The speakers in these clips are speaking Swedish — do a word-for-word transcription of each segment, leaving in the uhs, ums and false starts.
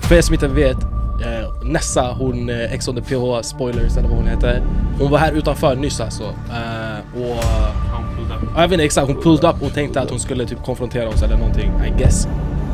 För er som inte vet, eh, Nessa, hon eh, Ex on the P H spoilers eller vad hon heter. Hon var här utanför nyss alltså. Eh, och jag vet inte exakt, hon pulled up och tänkte att hon skulle typ konfrontera oss eller någonting, I guess.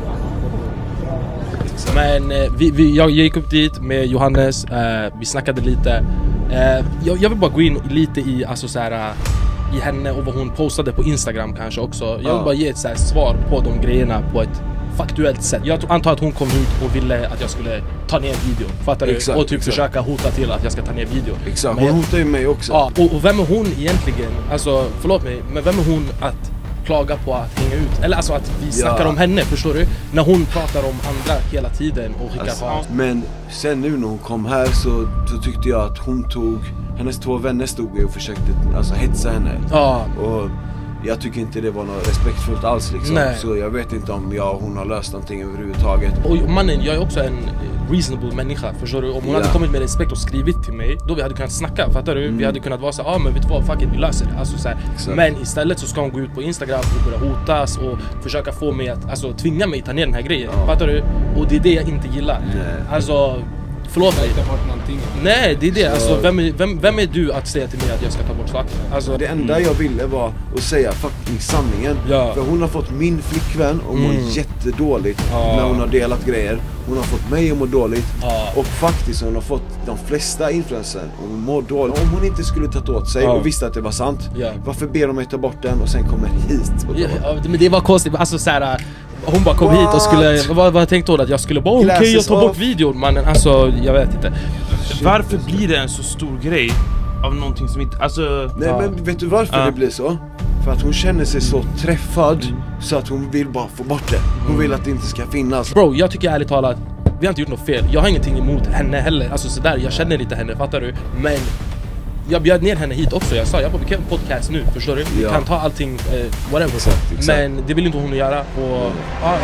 Men eh, vi, vi, jag gick upp dit med Johannes, eh, vi snackade lite. eh, jag, jag vill bara gå in lite i, alltså, så här, i henne och vad hon postade på Instagram kanske också. Jag vill ah. bara ge ett så här, svar på de grejerna på ett faktuellt sätt. Jag antar att hon kom hit och ville att jag skulle ta ner en video. Fattar du? Exakt, och typ exakt. försöka hota till att jag ska ta ner video. Exakt, hon hotar ju mig också. Ja, och, och vem är hon egentligen? Alltså, förlåt mig, men vem är hon att klaga på att hänga ut? Eller alltså att vi snackar ja. om henne, förstår du? När hon pratar om andra hela tiden och skickar alltså, på. Men sen nu när hon kom här så, så tyckte jag att hon tog, hennes två vänner stod och försökte alltså, hetsa henne. Ja. Och jag tycker inte det var något respektfullt alls liksom. Nej. Så jag vet inte om jag och hon har löst någonting överhuvudtaget. Och mannen, jag är också en reasonable människa, förstår du? Om hon yeah. hade kommit med respekt och skrivit till mig, då vi hade kunnat snacka, fattar du? Mm. Vi hade kunnat vara så ja ah, men vet du vad, fuck it, vi löser det. Alltså, så här. Men istället så ska hon gå ut på Instagram och börja hotas och försöka få mig att, alltså tvinga mig att ta ner den här grejen, ja. fattar du? Och det är det jag inte gillar. Nej. Alltså, förlåt mig. Nej, det är det. Alltså, vem, är, vem, vem är du att säga till mig att jag ska ta bort saker? Alltså, det enda jag ville var att säga fucking sanningen. Ja. För hon har fått min flickvän och mår mm. jättedåligt ja. när hon har delat grejer. Hon har fått mig att må dåligt. Ja. Och faktiskt hon har fått de flesta influenser och mår dåligt. Om hon inte skulle ta åt sig ja. och visste att det var sant, ja. varför ber de mig ta bort den och sen kommer hit? Och ja, ja, men det var konstigt. Alltså så här, hon bara kom What? hit och skulle, vad, vad tänkte hon? Att jag skulle bara, okej okay, jag tar bort videon, mannen. Alltså, jag vet inte. Varför blir det en så stor grej av någonting som inte, alltså... Nej ja. men vet du varför ja. det blir så? För att hon känner sig så träffad mm. så att hon vill bara få bort det. Hon mm. vill att det inte ska finnas. Bro, jag tycker ärligt talat, vi har inte gjort något fel. Jag har ingenting emot henne heller. Alltså sådär, jag känner inte henne, fattar du? Men jag bjöd ner henne hit också. Jag sa, jag bara, vi kan podcast nu, förstår du? Vi ja. kan ta allting, eh, whatever. Exakt, exakt. Men det vill inte hon göra. Och, mm. ja.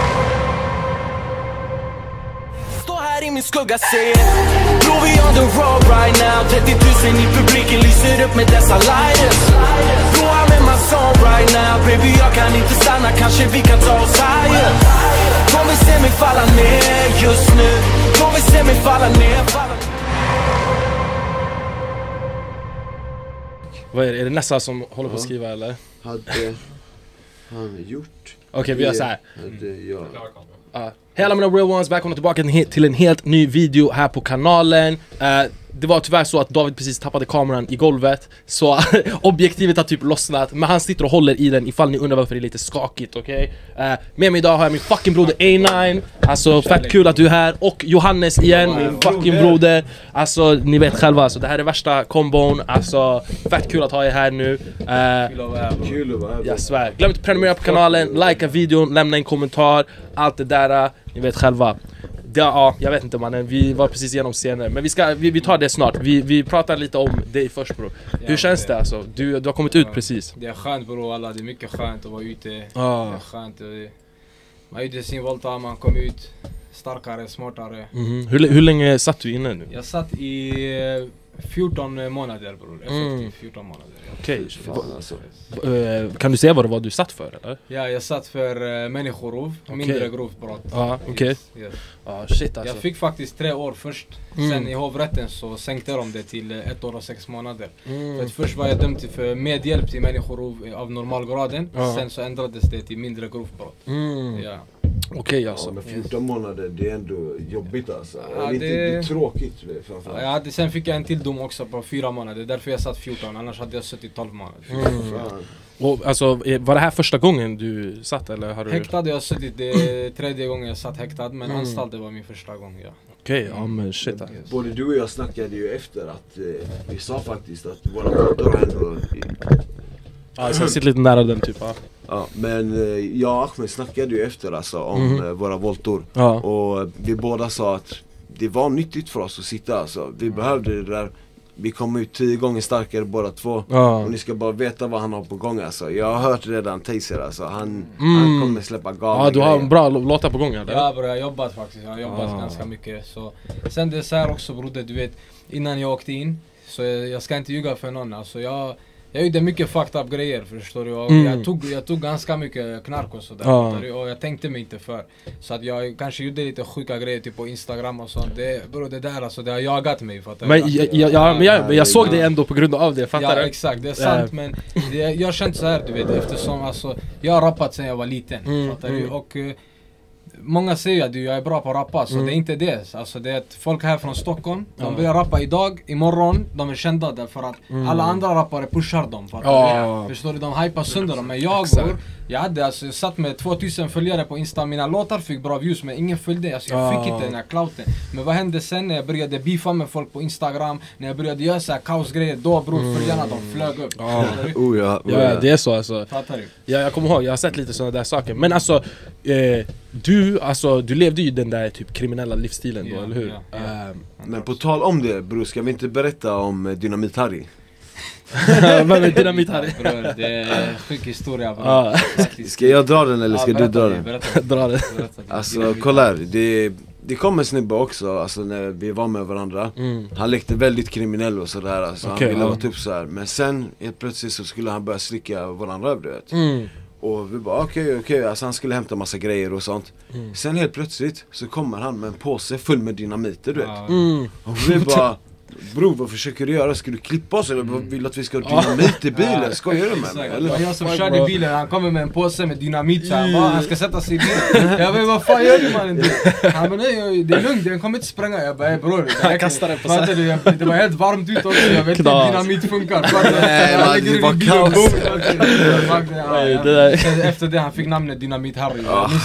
I min skugga ser Tror vi on the road right now trettio tusen i publiken lyser upp med dessa lighters Tror jag med my song right now Baby jag kan inte stanna, kanske vi kan ta oss higher De vill se mig falla ner just nu De vill se mig falla ner, falla ner. Vad är det? Är det Nessa som håller på att skriva eller? Hade han gjort? Okej, okay, vi gör så här. Hade jag... Uh, hej alla mina real ones, välkomna tillbaka till en helt ny video här på kanalen. uh, Det var tyvärr så att David precis tappade kameran i golvet. Så objektivet har typ lossnat. Men han sitter och håller i den ifall ni undrar varför det är lite skakigt, okej? Okay? uh, Med mig idag har jag min fucking broder A nine. Alltså fett kul att du är här. Och Johannes igen, min fucking broder. Alltså ni vet själva, alltså, det här är värsta kombon. Alltså fett kul att ha er här nu. uh, Kul att vara här. Jag svär, glöm inte att prenumerera på kanalen, likea videon, lämna en kommentar. Allt det där, ni vet själva. Ja, jag vet inte mannen, vi var precis igenom scener. Men vi, ska, vi, vi tar det snart. Vi, vi pratar lite om dig först bro. Ja, hur känns det, det alltså? Du, du har kommit ja, ut precis. Det är skönt bro, alla. Det är mycket skönt att vara ute. ah. Det är skönt. Man gjorde sin volta, man kom ut starkare, smartare. Mm-hmm. hur, hur länge satt du inne nu? Jag satt i fjorton månader bror, effektivt mm. fjorton månader. Okej, okay. alltså. uh, kan du säga vad det var du satt för eller? Ja, jag satt för uh, människorov, okay. mindre grovt brott. Ja, ah, okej. Okay. Yes, yes. ah, shit alltså. Jag fick faktiskt tre år först, mm. sen i hovrätten så sänkte de det till uh, ett år och sex månader. Mm. För att först var jag dömd för medhjälp till människorov av normalgraden, ah. sen så ändrades det till mindre grovt brott. Mm. Ja. Okej okay, alltså. Ja, men fjorton månader, det är ändå jobbigt alltså. Ja, det, det är tråkigt framförallt. Ja, det, sen fick jag en till dom också på fyra månader, därför jag satt fjorton, annars hade jag suttit tolv månader. Mm. Och alltså, var det här första gången du satt eller har du... Häktad, jag har suttit, det är tredje gången jag satt häktad, men mm. anstalt det var min första gång, ja. Okej, okay, ja men shit alltså. Både du och jag snackade ju efter att, eh, vi sa faktiskt att våra bröder har ändå... Ja, så jag sitter lite nära den typ, ja. Ja, men eh, jag och Ahmed snackade ju efter alltså om mm. eh, våra voltor. Ja. Och vi båda sa att det var nyttigt för oss att sitta alltså. Vi mm. behövde det där. Vi kom ut tio gånger starkare båda två. Ja. Och ni ska bara veta vad han har på gång alltså. Jag har hört redan Taser alltså. Han, mm. han kommer släppa galna Ja, du har en bra låtar på gång eller? Ja bro, jag har jobbat faktiskt. Jag har jobbat ah. ganska mycket. Så. Sen det är så här också broder, du vet. Innan jag åkte in, så jag, jag ska inte ljuga för någon alltså. Jag... jag gjorde mycket fucked up grejer, förstår du. Och mm. jag, tog, jag tog ganska mycket knark och sådär. Ja. Och jag tänkte mig inte för. Så att jag kanske gjorde lite sjuka grejer typ på Instagram och sånt. Det, bro, det där alltså, det har jagat mig. Men jag, jag, ja, men jag, jag såg det ändå på grund av det, fattar du? Ja, exakt, det är sant. Men det, jag har känt så här, du vet, eftersom alltså, jag har rappat sedan jag var liten. Mm. Fattar du? Och många säger att jag är bra på att rappa, så mm. det är inte det. Alltså det är att folk här från Stockholm, de ja. börjar rappa idag, imorgon, de är kända därför att mm. alla andra rappare pushar dem. För att ja. Förstår du, de hypar sönder dem. Men jag går, jag hade alltså, jag satt med tvåtusen följare på Insta, mina låtar fick bra views men ingen följde, alltså jag fick inte den här clouten. Men vad hände sen när jag började beefa med folk på Instagram, när jag började göra så här kaosgrejer, då bror, mm. följarna de flög upp. Oh. Oh, ja, oh, ja, det är så alltså. Fattar du? Ja, jag kommer ihåg, jag har sett lite sådana där saker. Men alltså, eh, du, alltså, du levde ju den där typ kriminella livsstilen då, ja, eller hur? Ja, ja. Um, men på tal om det, bror, ska vi inte berätta om Dynamit Harry? Vad är Dynamit Harry? Bror, det är en sjuk historia. Ah. Ska jag dra den eller ska ja, du dra den? Dra den. Alltså, kolla här, det, det kom en snubbe också, alltså när vi var med varandra. Mm. Han lekte väldigt kriminell och sådär, alltså, okay, han ville ja. vara typ så här. Men sen, helt plötsligt så skulle han börja slicka varandra över, du vet. Mm. Och vi bara okej, okay, okej, okay. Alltså han skulle hämta massa grejer och sånt. Mm. Sen helt plötsligt så kommer han med en påse full med dynamiter, du vet. Mm. Och vi bara, bro, vad försöker du göra? Ska du klippa oss eller mm. vill att vi ska ha dynamit i bilen? Skojar du med mig? Eller? Jag som körde bilen, han kommer med en påse med dynamit så han bara, han ska sätta sig i bilen. Jag bara, vad fan gör du mannen? Han bara, nej, det är lugnt, den kommer inte spränga. Jag bara, bror, jag kastar den på sig. Det var helt varmt ut också, jag vet inte hur dynamit funkar. Nej, man, det var kaos. Efter det han fick namnet Dynamit Harry.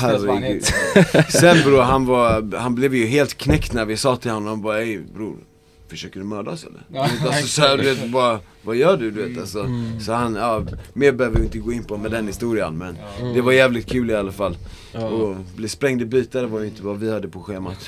Sen bror, han var, han blev ju helt knäckt när vi sa till honom, han bara, ey bror, försöker du mörda oss eller? Ja, alltså, så här, du vet, bara, vad gör du, du vet, alltså. Mm. Så han, ja, mer behöver vi inte gå in på med den historien, men mm. det var jävligt kul i alla fall. Ja. Och bli sprängd i bitar var ju inte vad vi hade på schemat.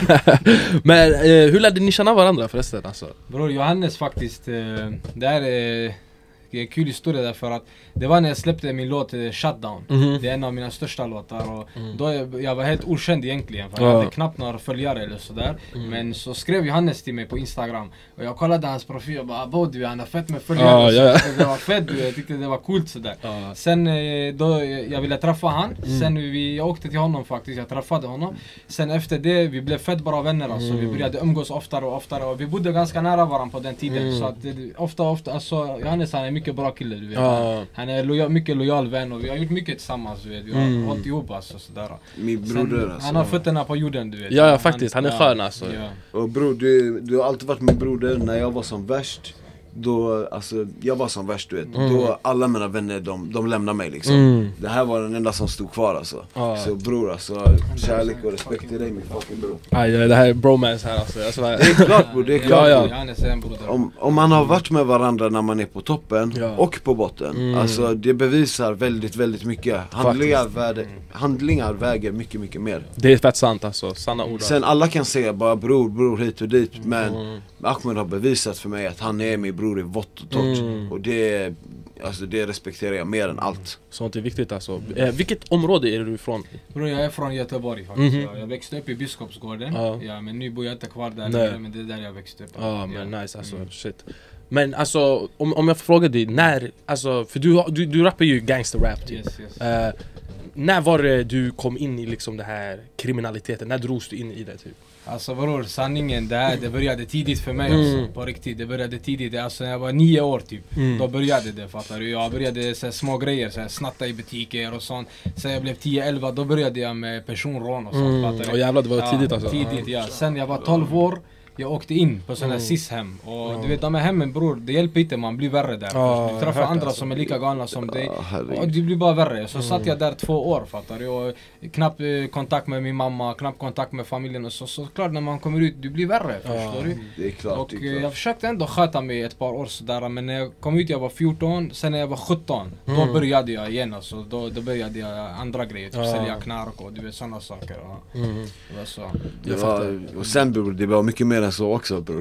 Men eh, hur lärde ni känna varandra förresten, alltså? Bror, Johannes faktiskt, eh, det är eh, en kul historia därför att det var när jag släppte min låt eh, Shutdown. Mm-hmm. Det är en av mina största låtar och mm. då jag, jag var helt okänd egentligen för jag ja. hade knappt några följare eller sådär. Mm. Men så skrev Johannes till mig på Instagram och jag kollade hans profil och bara, abo du, han har fett med följare. Ja, ja, ja. Det var fett, du, jag tyckte det var coolt sådär. Ja. Sen eh, då jag ville träffa han, mm. sen vi, jag åkte till honom faktiskt, jag träffade honom. Sen efter det, vi blev fett bra vänner alltså. Mm. Vi började umgås oftare och oftare och vi bodde ganska nära varandra på den tiden. Mm. Så att det, ofta, ofta, alltså Johannes han är mycket bra kille, du vet. Ja. Han är lojal, mycket lojal vän och vi har gjort mycket tillsammans, du vet. Vi har mm. hållit ihop alltså sådär. Min broder sen, alltså. Han har fötterna på jorden, du vet. Ja, ja faktiskt, han, han är skön alltså. Ja. Och bror, du, du har alltid varit min broder när jag var som värst. Då, alltså, jag var som värst, du vet. Mm. Då alla mina vänner, de, de lämnade mig liksom. Mm. Det här var den enda som stod kvar alltså. Ah. Så bror, alltså, kärlek och respekt till dig, min fucking bror. Aj, det här är bromance här alltså. alltså det är klart bror, det är klart. Ja, ja. Om, om man har varit med varandra när man är på toppen ja. och på botten, mm. alltså det bevisar väldigt, väldigt mycket. Handlingar, värde, handlingar väger mycket, mycket mer. Det är fett sant alltså, sanna ord. Sen alla kan säga bara bror, bror hit och dit, men mm. Ahmed har bevisat för mig att han är min bror i vått och torrt. Mm. Och det, alltså det respekterar jag mer än allt. Sånt är viktigt alltså. Eh, vilket område är du ifrån? Bro, jag är från Göteborg faktiskt. Mm-hmm. Jag växte upp i Biskopsgården. Uh. Ja, men nu bor jag inte kvar där längre, men det är där jag växte upp. Ja, uh, men ja. Nice alltså, mm. shit. Men alltså, om, om jag får fråga dig, när, alltså, för du, du, du rappar ju gangster-rap typ. Yes, yes. Uh, när var det du kom in i liksom det här kriminaliteten? När drogs du in i det typ? Alltså vadå, sanningen, det, här, det började tidigt för mig alltså, mm. på riktigt. Det började tidigt, alltså när jag var nio år typ. Mm. Då började det, fattar du? Jag började så här, små grejer, så här, snatta i butiker och sånt. Sen jag blev tio elva, då började jag med personrån och sånt, mm. fattar du? Och jävlar, det var ja, tidigt alltså. Tidigt, ja. Sen jag var tolv år. Jag åkte in på sådana här mm. cis-hem och mm. du vet, de här hemmen bror, det hjälper inte, man blir värre där. Oh, du träffar andra alltså. som är lika galna som dig oh, och det blir bara värre. Så mm. satt jag där två år, fattar du, och knappt eh, kontakt med min mamma, knappt kontakt med familjen och så, så klart när man kommer ut, du blir värre, oh, förstår du? Det är klart, och det är klart. Jag försökte ändå sköta mig ett par år sådär, men när jag kom ut jag var fjorton, sen när jag var sjutton, mm. då började jag igen alltså, då, då började jag andra grejer, typ oh. sälja knark och du vet sådana saker. Och, mm. det var så. Det var, och sen bror, det var mycket mer än så också bror.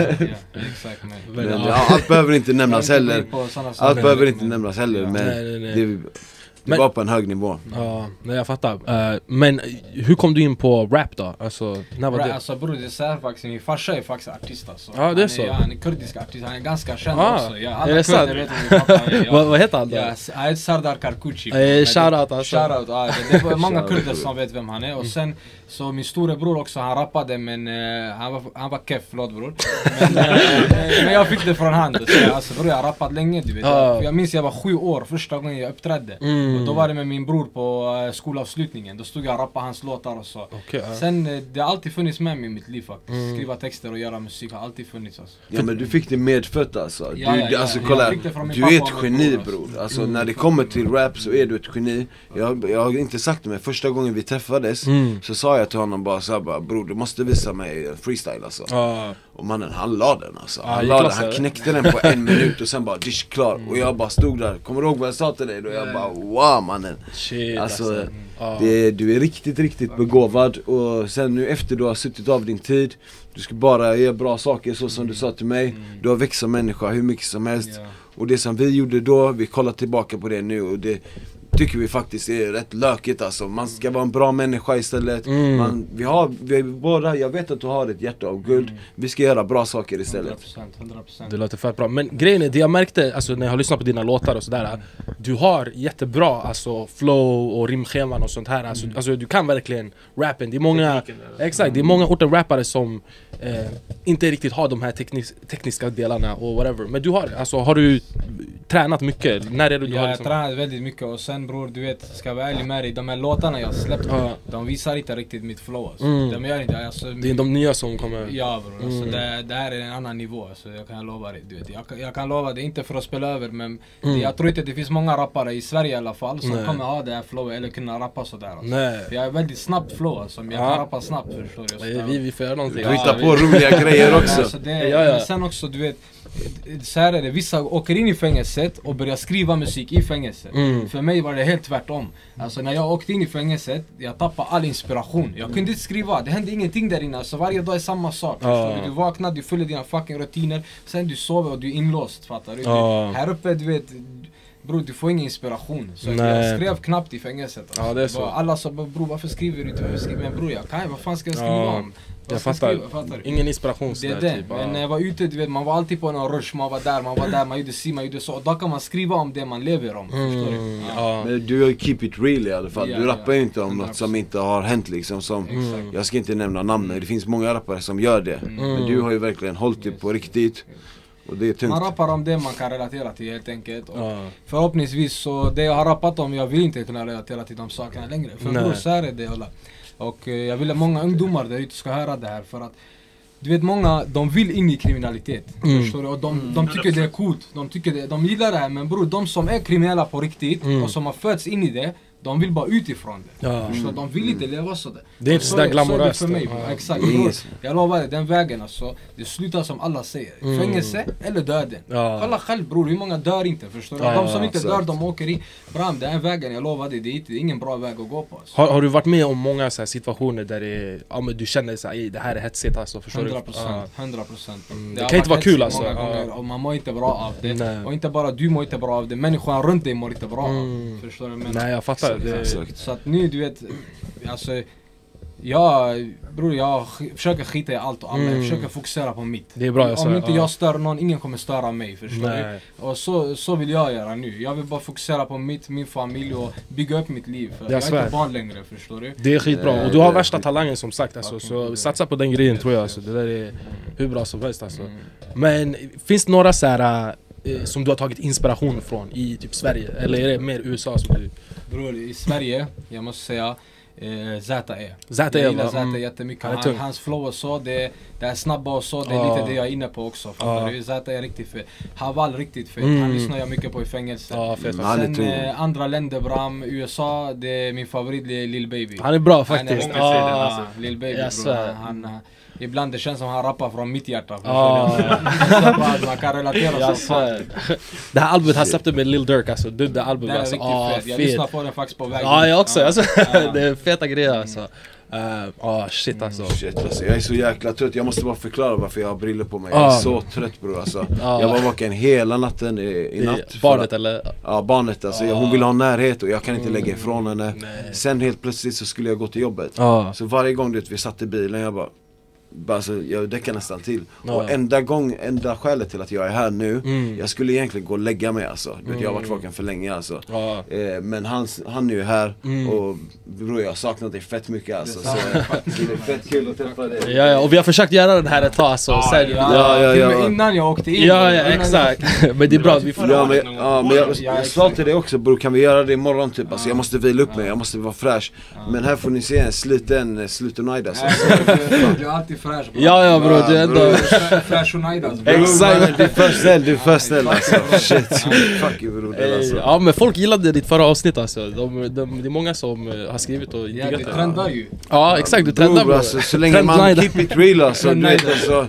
Ja, exakt, men, men ja, allt behöver inte nämnas heller. Allt behöver inte nämnas heller, men nej, nej, nej. Det, Det men, var på en hög nivå. Ja, nej, jag fattar. Uh, men hur kom du in på rap då? Alltså, när var Rap, det? alltså bror, det är så här faktiskt, min farsa är faktiskt artist alltså. Ja, det är han så. Ja, han är kurdisk artist, han är ganska känd Ah, också. Ja, är det sant? kurder vet vad min pappa är. Ja. vad, vad heter han då? Ja, han heter Sardar Karkuchi. Eh, shoutout alltså. Shoutout, ja. Det är många kurder som vet vem han är. Och sen, så min storebror också, han rappade men uh, han var, han var keff, förlåt bror. Men, uh, men jag fick det från han. Så jag, alltså bror, jag har rappat länge du vet. Ah. Jag minns jag var sju år första gången jag uppträdde. Mm. Och då var det med min bror på uh, skolavslutningen. Då stod jag och rappade hans låtar och så. Okay, uh. Sen, uh, det har alltid funnits med mig i mitt liv faktiskt. Mm. Skriva texter och göra musik har alltid funnits alltså. Ja men du fick det medfött alltså. Du, ja, ja, ja. alltså kolla, du är ett geni bror. bror. Alltså mm. när det kommer till rap så är du ett geni. Jag, jag har inte sagt det men första gången vi träffades mm. så sa jag till honom bara så här, bara, bror du måste visa mig freestyle alltså. Uh. Och mannen han la den alltså. Han, la den, han knäckte den på en minut och sen bara dish klar. Mm. Och jag bara stod där, kommer du ihåg vad jag sa till dig? Och jag bara wow mannen. Shit, alltså, alltså. Uh. Det, du är riktigt riktigt begåvad. Och sen nu efter du har suttit av din tid, du ska bara göra bra saker så som mm. du sa till mig. Mm. Du har växt som människa hur mycket som helst. Yeah. Och det som vi gjorde då, vi kollar tillbaka på det nu och det tycker vi faktiskt är rätt lökigt alltså. Man ska vara en bra människa istället. Mm. Man, vi har, vi båda, jag vet att du har ett hjärta av guld. Mm. Vi ska göra bra saker istället. hundra procent, hundra procent. Det låter fett bra. Men grejen är, det jag märkte alltså, när jag har lyssnat på dina låtar och sådär. Mm. Du har jättebra alltså, flow och rimscheman och sånt här. Alltså, mm. alltså, du kan verkligen rappen. Det är många, exakt, mm. det är många ortenrappare som eh, inte riktigt har de här teknis, tekniska delarna och whatever. Men du har, alltså, har du tränat mycket? När är det du ja, har liksom... jag har tränat väldigt mycket och sen bror, du vet, ska jag vara ärlig med dig, de här låtarna jag släppt, ja. de visar inte riktigt mitt flow alltså. Mm. De gör inte, alltså, det är de nya som kommer. Ja bror, alltså, mm. det, det här är en annan nivå, alltså, jag kan lova dig, du vet. Jag, jag kan lova det, inte för att spela över, men mm. det, jag tror inte det finns många rappare i Sverige i alla fall som Nej. kommer ha det här flowet eller kunna rappa sådär alltså. Nej. Jag är väldigt snabbt flow alltså, jag ja. kan rappa snabbt förstår du. Ja, vi, vi får göra någonting. Du hittar på roliga grejer också. Alltså, det, ja, ja. Men sen också, du vet, så här är det, vissa åker in i fängelset och börjar skriva musik i fängelset. Mm. För mig var det helt tvärtom. Alltså när jag åkte in i fängelset, jag tappade all inspiration. Jag kunde inte skriva, det hände ingenting där inne. Alltså varje dag är samma sak. Ah. Du? du vaknar, du följer dina fucking rutiner. Sen du sover och du är inlåst, fattar du? Ah. Här uppe, du vet, bro, du får ingen inspiration. Så jag skrev knappt i fängelset. Alltså. Ja, det är så. Alla sa, bro, varför skriver du inte? Men bror, jag kan, vad fan ska jag skriva ah. om? Jag fattar. Skriva, fattar ingen inspiration det är det, typ, men när jag var ute, du vet, man var alltid på någon rush, man var där, man var där, man gjorde si, man gjorde så. Och då kan man skriva om det man lever om, mm, förstår du? Ja. Men du keep it real i alla fall, ja, du rappar ju ja, inte om något som inte har hänt liksom som, mm. jag ska inte nämna namn, men det finns många rappare som gör det. Mm. Men du har ju verkligen hållit det på riktigt. Och det är tungt. Man rappar om det man kan relatera till helt enkelt. Och ja. Förhoppningsvis så, det jag har rappat om, jag vill inte kunna relatera till de sakerna längre. För bror, så är det alla. Och eh, jag vill att många ungdomar där ute ska höra det här för att du vet många, de vill in i kriminalitet. Mm. Förstår du? Och de, de tycker det är coolt, de, tycker det, de gillar det här. Men bror, de som är kriminella på riktigt mm. och som har fötts in i det, de vill bara utifrån det. Ja. Mm. De vill inte leva sådär. Det är inte sådär glamoröst. Så för mig, ja. Exakt. Bror, jag lovar dig, den vägen alltså, det slutar som alla säger. Mm. Fängelse eller döden. Ja. Kolla själv bror, hur många dör inte, förstår du? Ja, de som inte exakt. dör, de åker i. Bram, den vägen, jag lovar dig, det är, inte, det är ingen bra väg att gå på. Alltså. Har, har du varit med om många så här, situationer där det, ja, men du känner så här, det här är hetsigt alltså, förstår hundra procent, du? hundra procent. Mm. Det, det kan inte vara kul alltså. Gånger, och man mår inte bra av det. Nej. Och inte bara du mår inte bra av det, människan runt dig mår inte bra av mm. det. Förstår du? Men, nej, jag fattar. Det, så att nu, du vet, alltså, jag, bror, jag försöker skita i allt och alla, mm. jag försöker fokusera på mitt. Det är bra, jag Om inte ja. jag stör någon, ingen kommer störa mig, förstår Nej. du? Och så, så vill jag göra nu. Jag vill bara fokusera på mitt, min familj och bygga upp mitt liv. För jag, jag är inte barn längre, förstår du? Det är skitbra, och du har värsta talangen som sagt, alltså, så satsa på den grejen tror jag. Alltså. Det där är hur bra som helst alltså. Men finns det några så här som du har tagit inspiration från i typ Sverige? Eller är det mer U S A som du... Bror, i Sverige, jag måste säga eh, Z E. Z E, jag gillar Z E mm. jättemycket. Han, hans flow och så, det, det är snabba och så, det är ah. lite det jag är inne på också. Ah. Z E är riktigt fet. Haval riktigt fet. Mm. Han lyssnar jag mycket på i fängelse. Ah, fet, Sen eh, andra länder, Bram, U S A, det är min favorit, det är Lil Baby. Han är bra faktiskt. Han är, ah. alltså. Lil Baby, bro. Han, han, ibland det känns som han rappar från mitt hjärta. Ah. Man kan relatera så fan. Det här albumet han släppte med Lil Durk alltså. Det här albumet alltså. Ah, fet. Jag lyssnar på den faktiskt på vägen. Ja, jag också. Ah. Alltså, ah. Det är feta grejer alltså. Ja, uh, oh, shit alltså. Mm, shit, alltså. Jag är så jäkla trött, jag måste bara förklara varför jag har briller på mig. Jag är uh. så trött bror alltså. uh. Jag var vaken hela natten i, i natt. Barnet att, eller? Ja, barnet alltså. uh. Hon vill ha närhet och jag kan inte mm. lägga ifrån henne. Nej. Sen helt plötsligt så skulle jag gå till jobbet. uh. Så varje gång du vet, vi satt i bilen, jag bara Alltså, jag däckar nästan till. Ja. Och enda gång, enda skälet till att jag är här nu, mm. jag skulle egentligen gå och lägga mig alltså. Du vet, mm. jag har varit vaken för länge alltså. Ja. eh, Men han, han är ju här mm. och bror, jag har saknat dig fett mycket alltså. Så, så det är fett kul att träffa dig. Ja, ja, och vi har försökt göra den här ett tag alltså. Ja, sen, ja, ja, ja, ja, ja. Innan jag åkte in. Ja, ja, exakt. Men det är bra, vi får... Ja, men, ja, men jag, jag sa till dig också bror, kan vi göra det imorgon typ? Alltså, jag måste vila upp mig, jag måste vara fräsch. Men här får ni se en sluten, sluten nöjd alltså. Du är alltid fräsch. Ja, ja bro, du är ändå... Fräsch och nöjd alltså. Exakt, du är för snäll, du är för snäll alltså. Shit, fuck you bror alltså. Ja, men folk gillade ditt förra avsnitt alltså. de, de, Det är många som har skrivit och ja, det trendar ju. Ja, exakt, du trendar bro, alltså, så länge man keep it real alltså, du vet alltså.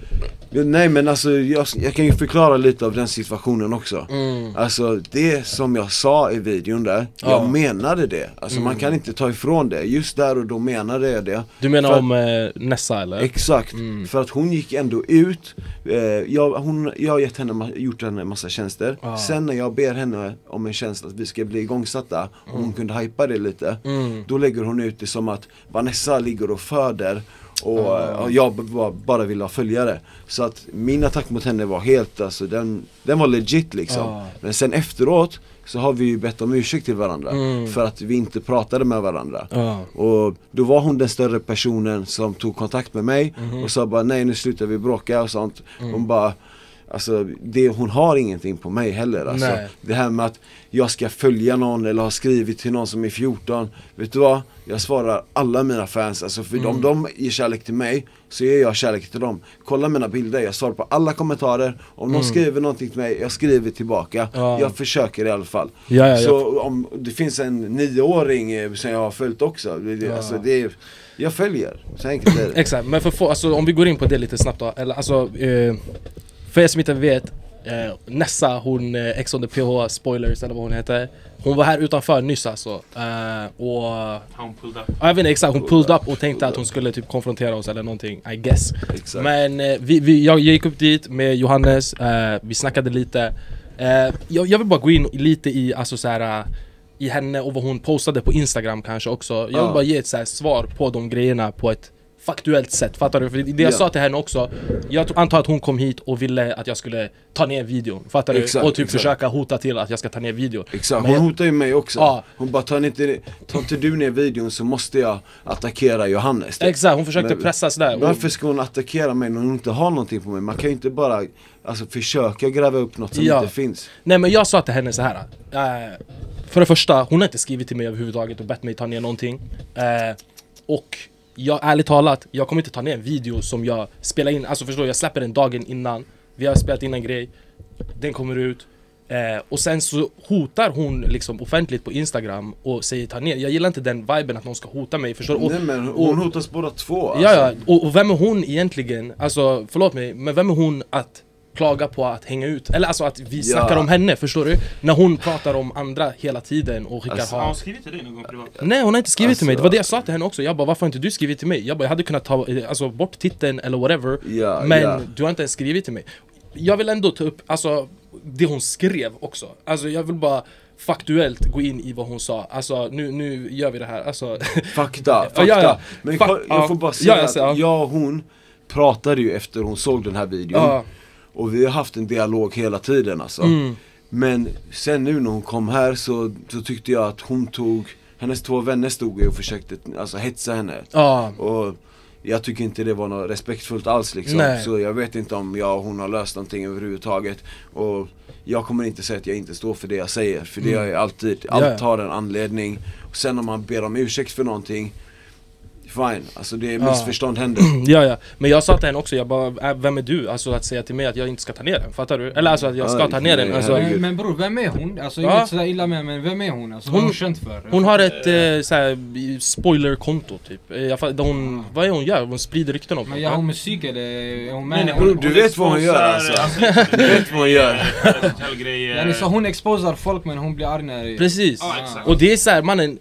Nej men alltså jag, jag kan ju förklara lite av den situationen också. mm. Alltså det som jag sa i videon där, ja. jag menade det. Alltså mm. man kan inte ta ifrån det. Just där och då menade jag det. Du menar för om eh, Nessa eller? Exakt, mm. för att hon gick ändå ut. eh, jag, hon, jag har gett henne, gjort henne en massa tjänster. ah. Sen när jag ber henne om en tjänst att vi ska bli igångsatta, mm. och hon kunde hypa det lite, mm. då lägger hon ut det som att Vanessa ligger och föder och, mm. och jag bara, bara ville ha följare. Så att min attack mot henne var helt, alltså den, den var legit liksom. mm. Men sen efteråt så har vi ju bett om ursäkt till varandra, mm. för att vi inte pratade med varandra. mm. Och då var hon den större personen som tog kontakt med mig, mm. och sa bara nej, nu slutar vi bråka och sånt. mm. Hon bara, alltså det, hon har ingenting på mig heller alltså. Det här med att jag ska följa någon eller ha skrivit till någon som är fjorton. Vet du vad? Jag svarar alla mina fans, alltså för mm. om de ger kärlek till mig så ger jag kärlek till dem. Kolla mina bilder, jag svarar på alla kommentarer. Om mm. någon skriver någonting till mig, jag skriver tillbaka. ja. Jag försöker i alla fall. ja, ja, Så jag... om det finns en nioåring som jag har följt också, det, ja. alltså det är, jag följer, så enkelt är det. Exakt, men för få, alltså, om vi går in på det lite snabbt då, eller, alltså, eh, för er som inte vet, eh, Nessa, hon eh, Ex on the P H spoilers eller vad hon heter, hon var här utanför nyss alltså, eh, och hon pulled up. Ja, jag vet inte exakt, hon pulled up och tänkte att hon skulle typ konfrontera oss eller någonting, I guess. Exakt. Men eh, vi, vi, jag gick upp dit med Johannes, eh, vi snackade lite. eh, jag, jag vill bara gå in lite i, alltså så här, uh, i henne och vad hon postade på Instagram kanske också. Jag vill uh. bara ge ett så här svar på de grejerna på ett faktuellt sätt, fattar du? För det jag ja. sa till henne också, jag antar att hon kom hit och ville att jag skulle ta ner videon, fattar du? Exakt, och typ exakt. försöka hota till att jag ska ta ner videon. Exakt, men hon jag... hotar ju mig också. Ja. Hon bara, tar inte, tar inte du ner videon så måste jag attackera Johannes. Exakt, hon försökte men, pressa sådär. Varför ska hon attackera mig när hon inte har någonting på mig? Man kan ju inte bara alltså, försöka gräva upp något som ja. inte finns. Nej men jag sa till henne så här. Äh, för det första, hon har inte skrivit till mig överhuvudtaget och bett mig ta ner någonting. Äh, och jag, ärligt talat, jag kommer inte ta ner en video som jag spelar in. Alltså förstår, jag släpper den dagen innan. Vi har spelat in en grej, den kommer ut, eh, och sen så hotar hon liksom offentligt på Instagram och säger ta ner. Jag gillar inte den viben att någon ska hota mig, förstår du? Nej men hon och, hotas båda två alltså. Ja, ja, och, och vem är hon egentligen? Alltså, förlåt mig, men vem är hon att klaga på att hänga ut? Eller alltså att vi snackar ja. om henne, förstår du? När hon pratar om andra hela tiden och skickar alltså, ha... Har hon skrivit till dig någon gång privat? Nej, hon har inte skrivit alltså, till mig. Det var det jag sa till henne också. Jag bara, varför har inte du skrivit till mig? Jag bara, jag hade kunnat ta alltså, bort titeln eller whatever. Ja, men ja. du har inte ens skrivit till mig. Jag vill ändå ta upp alltså, det hon skrev också. Alltså jag vill bara faktuellt gå in i vad hon sa. Alltså nu, nu gör vi det här. Alltså... Fakta, fakta. Ja, ja. Men Fa jag får bara säga ja, jag att jag och hon pratade ju efter hon såg den här videon. Ja. Och vi har haft en dialog hela tiden alltså. Mm. Men sen nu när hon kom här så, så tyckte jag att hon tog, hennes två vänner stod och försökte alltså, hetsa henne. Ja. Och jag tycker inte det var något respektfullt alls liksom. Nej. Så jag vet inte om jag och hon har löst någonting överhuvudtaget. Och jag kommer inte säga att jag inte står för det jag säger. För det mm. är alltid, allt yeah. har en anledning. Och sen om man ber om ursäkt för någonting, fine, alltså det är missförstånd ja. händer. Ja, ja, men jag sa till henne också, jag bara, vem är du? Alltså att säga till mig att jag inte ska ta ner den, fattar du? Eller alltså att jag ska ja, ta ner den alltså. Men, men bror, vem är hon? Alltså ja. inget sådär illa med, men vem är hon? Alltså, hon, hon, känt för? hon har ett eh, såhär spoilerkonto typ. Jag, hon, vad är hon gör? Hon sprider rykten om. Men gör hon musik eller är hon med? Nej, bror, du vet vad hon gör alltså. Du vet vad hon gör. Ja, så hon exposar folk men hon blir arg när... Precis. Ah, och det är såhär, mannen,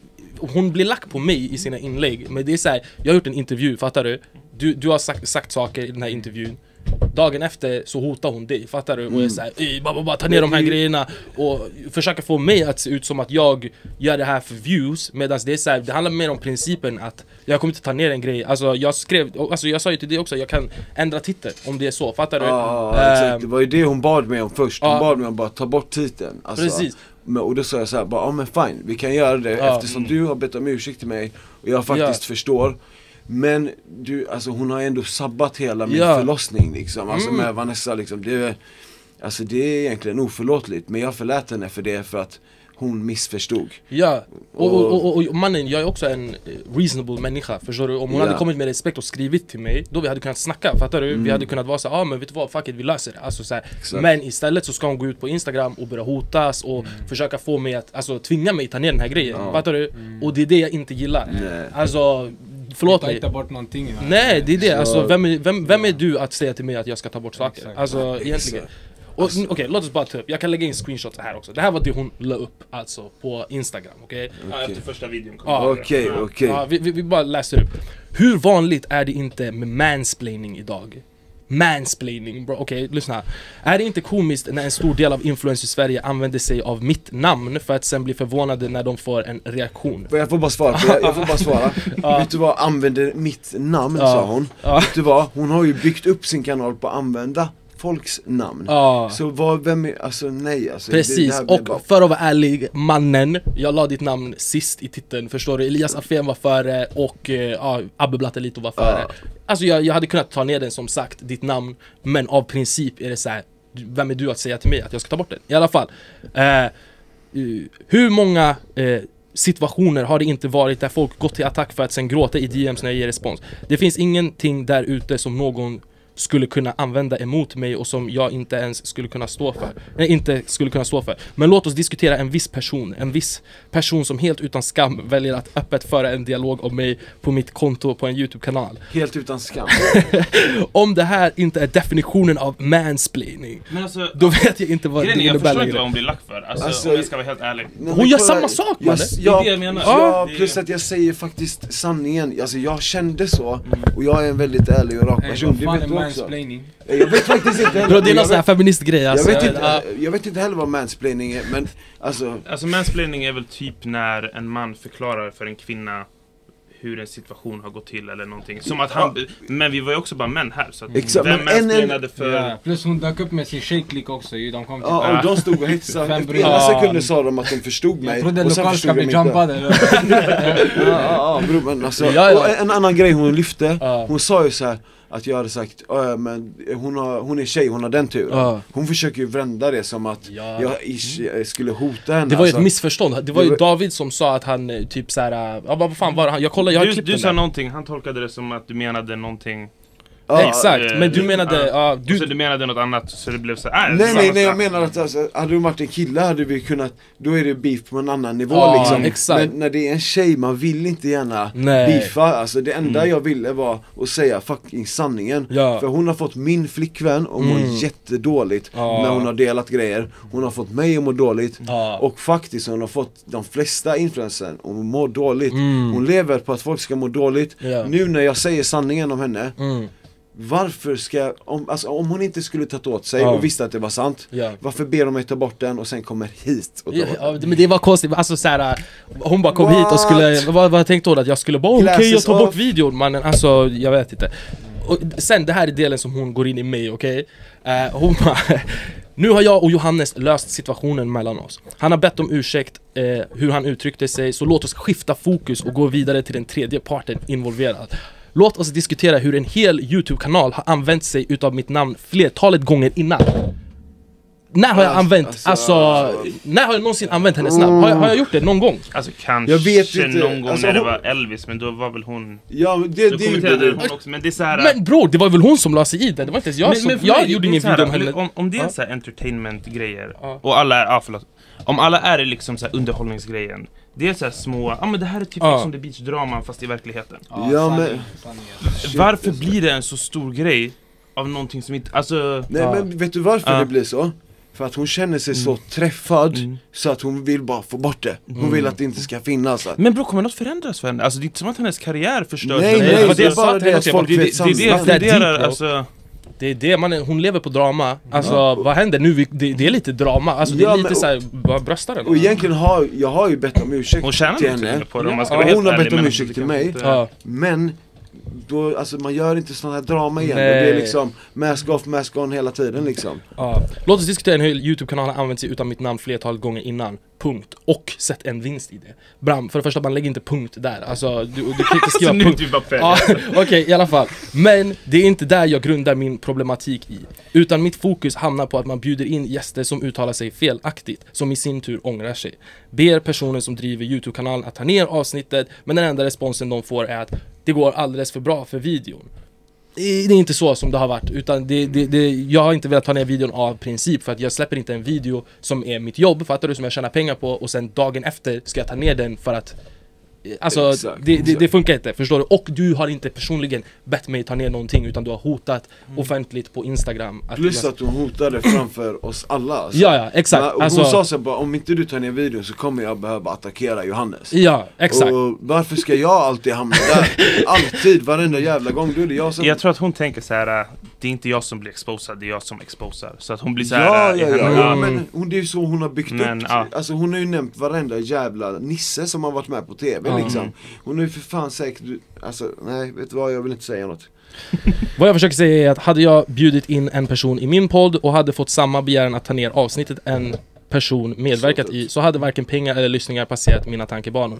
hon blir lack på mig i sina inlägg. Men det är så här, jag har gjort en intervju, fattar du? Du, du har sagt, sagt saker i den här intervjun. Dagen efter så hotar hon dig, fattar du? Och är såhär, bara, bara ta ner de här grejerna och försöka få mig att se ut som att jag gör det här för views. Medan det är så här, det handlar mer om principen att jag kommer inte ta ner en grej. Alltså jag skrev, alltså jag sa ju till dig också, jag kan ändra titel om det är så, fattar du? Ja, uh, exakt. Det var ju det hon bad mig om först. Hon uh, bad mig om bara ta bort titeln. Alltså, precis. Men, och då sa jag så här, bara, ja men fine, vi kan göra det uh, eftersom mm. du har bett om ursäkt till mig och jag faktiskt ja. förstår. Men du, alltså hon har ändå sabbat hela min ja. förlossning liksom, alltså mm. med Vanessa liksom, det, alltså det är egentligen oförlåtligt, men jag förlät henne för det för att hon missförstod. Ja, och, och, och, och, och mannen, jag är också en reasonable människa, förstår du? Om hon ja. hade kommit med respekt och skrivit till mig, då vi hade kunnat snacka, fattar du? Mm. Vi hade kunnat vara så ja ah, men vet du vad, fuck it, vi löser det. Alltså, så här. Men istället så ska hon gå ut på Instagram och börja hotas och mm. försöka få mig att, alltså tvinga mig att ta ner den här grejen, ja. fattar du? Mm. Och det är det jag inte gillar. Nej. Alltså, förlåt mig. Ta bort någonting. Här. Nej, det är det. Alltså, vem, är, vem, vem är du att säga till mig att jag ska ta bort saker? Exakt. Alltså, egentligen. Okej, okay, låt oss bara ta upp. Jag kan lägga in screenshots här också. Det här var det hon la upp alltså på Instagram, okej? Okay? Okay. Ja, efter första videon. Okej, okej. Ja, vi, vi, vi bara läser upp. Hur vanligt är det inte med mansplaining idag? Mansplaining, bro. Okej, okay, lyssna. Är det inte komiskt när en stor del av influencers i Sverige använder sig av mitt namn för att sen bli förvånade när de får en reaktion? Jag får bara svara, jag, jag får bara svara. Ja. Vet du vad, använder mitt namn, ja. sa hon. Ja. Vet du vad, hon har ju byggt upp sin kanal på att använda folks namn. Ja. Så vad, vem är, alltså nej alltså. Precis, det, det och bara... för att vara ärlig, mannen, jag la ditt namn sist i titeln, förstår du? Elias Afén var före och ja, Abbe Blattelito var före. Ja. Alltså jag, jag hade kunnat ta ner den som sagt, ditt namn, men av princip är det så här, vem är du att säga till mig att jag ska ta bort den? I alla fall, eh, hur många eh, situationer har det inte varit där folk gått till attack för att sen gråta i D Ms när jag ger respons? Det finns ingenting där ute som någon skulle kunna använda emot mig och som jag inte ens skulle kunna stå för. Nej, inte skulle kunna stå för. Men låt oss diskutera en viss person. En viss person som helt utan skam väljer att öppet föra en dialog om mig på mitt konto på en YouTube-kanal. Helt utan skam. Om det här inte är definitionen av mansplaining, men alltså, då vet jag inte vad det innebär. Jag förstår inte vad hon blir lack för. Alltså, alltså, om jag ska vara helt ärlig. Hon gör samma sak, man. Ja, det är det jag menar. Ja, plus att jag säger faktiskt sanningen. Alltså jag kände så. Och jag är en väldigt ärlig och rak person. Det vet du också. Jag vet faktiskt inte heller. Bro, det är någon sån här feministgrej alltså. jag, vet inte, jag vet inte heller vad mansplaining är, men alltså... Alltså mansplaining är väl typ när en man förklarar för en kvinna hur en situation har gått till eller någonting. Som att han... Ja. Men vi var ju också bara män här, så att exakt, vem mansplainade för... Ja. Plus hon dök upp med sin shake-lick också. De kom till ja, och de stod och hetsade. Efter ena sekunder sa de att de förstod mig. Jag trodde lokal ska bli jumpade. Ja, ja, bro, men alltså... Ja, ja. Och en annan grej hon lyfte, ja. hon sa ju så här att jag hade sagt, äh, men hon, har, hon är tjej, hon har den turen. Ja. Hon försöker ju vända det som att ja. jag ish, skulle hota henne. Det var ju alltså ett missförstånd. Det var ju det var... David som sa att han typ såhär, ja vad fan var det han? Jag kollade, jag har du, klippt du den sa där. Någonting, han tolkade det som att du menade någonting. Ja, exakt, äh, men du menade ja, uh, du... så du menade något annat så det blev så här, äh, nej nej nej jag menar att alltså, hade du varit en kille hade vi kunnat, då är det beef på en annan nivå ja, liksom. Exakt. Men när det är en tjej, man vill inte gärna nej. beefa. Alltså det enda mm. jag ville var att säga fucking sanningen. Ja. För hon har fått min flickvän och mår mm. jättedåligt ja. när hon har delat grejer. Hon har fått mig att må dåligt ja. och faktiskt hon har fått de flesta influencers att må dåligt. Mm. Hon lever på att folk ska må dåligt. Ja. Nu när jag säger sanningen om henne mm. varför ska, om, alltså, om hon inte skulle ta åt sig ja. och visste att det var sant, ja. varför ber de mig ta bort den och sen kommer hit och ta ja, ja, men det var konstigt, alltså såhär, hon bara kom What? hit och skulle, vad, vad tänkte hon att jag skulle bara, okej okay, jag tar bort videon mannen, alltså jag vet inte. Och sen det här är delen som hon går in i mig, okej? Okay? Uh, hon bara, nu har jag och Johannes löst situationen mellan oss. Han har bett om ursäkt eh, hur han uttryckte sig, så låt oss skifta fokus och gå vidare till den tredje parten involverad. Låt oss diskutera hur en hel YouTube-kanal har använt sig utav mitt namn flertalet gånger innan. När har jag använt, alltså, alltså när har jag någonsin använt hennes namn? Har jag, har jag gjort det någon gång? Alltså kanske jag vet inte. någon gång alltså, när det var Elvis, men då var väl hon... Ja, det, då det, kommenterade det, hon också, men det är så här... Men bror, det var väl hon som la sig i det, det var inte ens jag men, som... Men jag mig, gjorde ingen video om henne. Om, om det är ja. så här entertainment-grejer, ja. och alla är, ja förlåt, om alla är liksom så här underhållningsgrejen, det är så här små, ja men det här är typ ja. som det beach-draman fast i verkligheten. Ja, ja men... Varför blir det en så stor grej av någonting som inte, alltså... Nej ja. men vet du varför ja. det blir så? För att hon känner sig mm. så träffad mm. så att hon vill bara få bort det. Hon mm. vill att det inte ska finnas. Att... Men bro, kommer något förändras för henne? Alltså det är inte som att hennes karriär förstörs. Nej, nej, det, det är bara det att folk vet sanningen. Det är det jag funderar, alltså... Det är det, man, hon lever på drama. Alltså ja. vad händer nu? Det, det är lite drama. Alltså ja, det är lite men, såhär, bara bröstar den. Och egentligen har, jag har ju bett om ursäkt hon till henne. På det, ja. Ja, hon har bett om ursäkt till mig. Ja. Men då, alltså man gör inte sån här drama igen. Nej. Det är liksom mask off, mask on hela tiden liksom. Ja. Låt oss diskutera hur YouTube-kanalen använt sig utan mitt namn flertal gånger innan. Punkt. Och sätt en vinst i det. Bram, för det första, man lägger inte punkt där. Alltså, du, du kan inte skriva punkt. Ja, Okej, okay, i alla fall. Men det är inte där jag grundar min problematik i. Utan mitt fokus hamnar på att man bjuder in gäster som uttalar sig felaktigt. Som i sin tur ångrar sig. Ber personen som driver YouTube-kanalen att ta ner avsnittet. Men den enda responsen de får är att det går alldeles för bra för videon. Det är inte så som det har varit, utan det, det, det, jag har inte velat ta ner videon av princip, för att jag släpper inte en video som är mitt jobb, fattar du, som jag tjänar pengar på, och sen dagen efter ska jag ta ner den för att alltså exakt, det, det, det funkar inte, förstår du? Och du har inte personligen bett mig ta ner någonting, utan du har hotat mm. offentligt på Instagram att plus jag... att hon hotade framför oss alla alltså. Ja, ja, exakt. Men, och alltså... hon sa så bara, om inte du tar ner videon så kommer jag behöva attackera Johannes. Ja, exakt. Och varför ska jag alltid hamna där? Alltid, varenda jävla gång. Du, det är jag som... Jag tror att hon tänker så här: det är inte jag som blir exposad, det är jag som exposar. Så att hon blir så här. Ja, ja, ja, ja. Men hon, det är ju så hon har byggt men, upp. Ja. Alltså hon har ju nämnt varenda jävla nisse som har varit med på tv mm. liksom. Hon är ju för fan säkert, alltså nej, vet du vad, jag vill inte säga något. Vad jag försöker säga är att hade jag bjudit in en person i min podd och hade fått samma begäran att ta ner avsnittet en person medverkat i, så hade varken pengar eller lyssningar passerat mina tankebanor.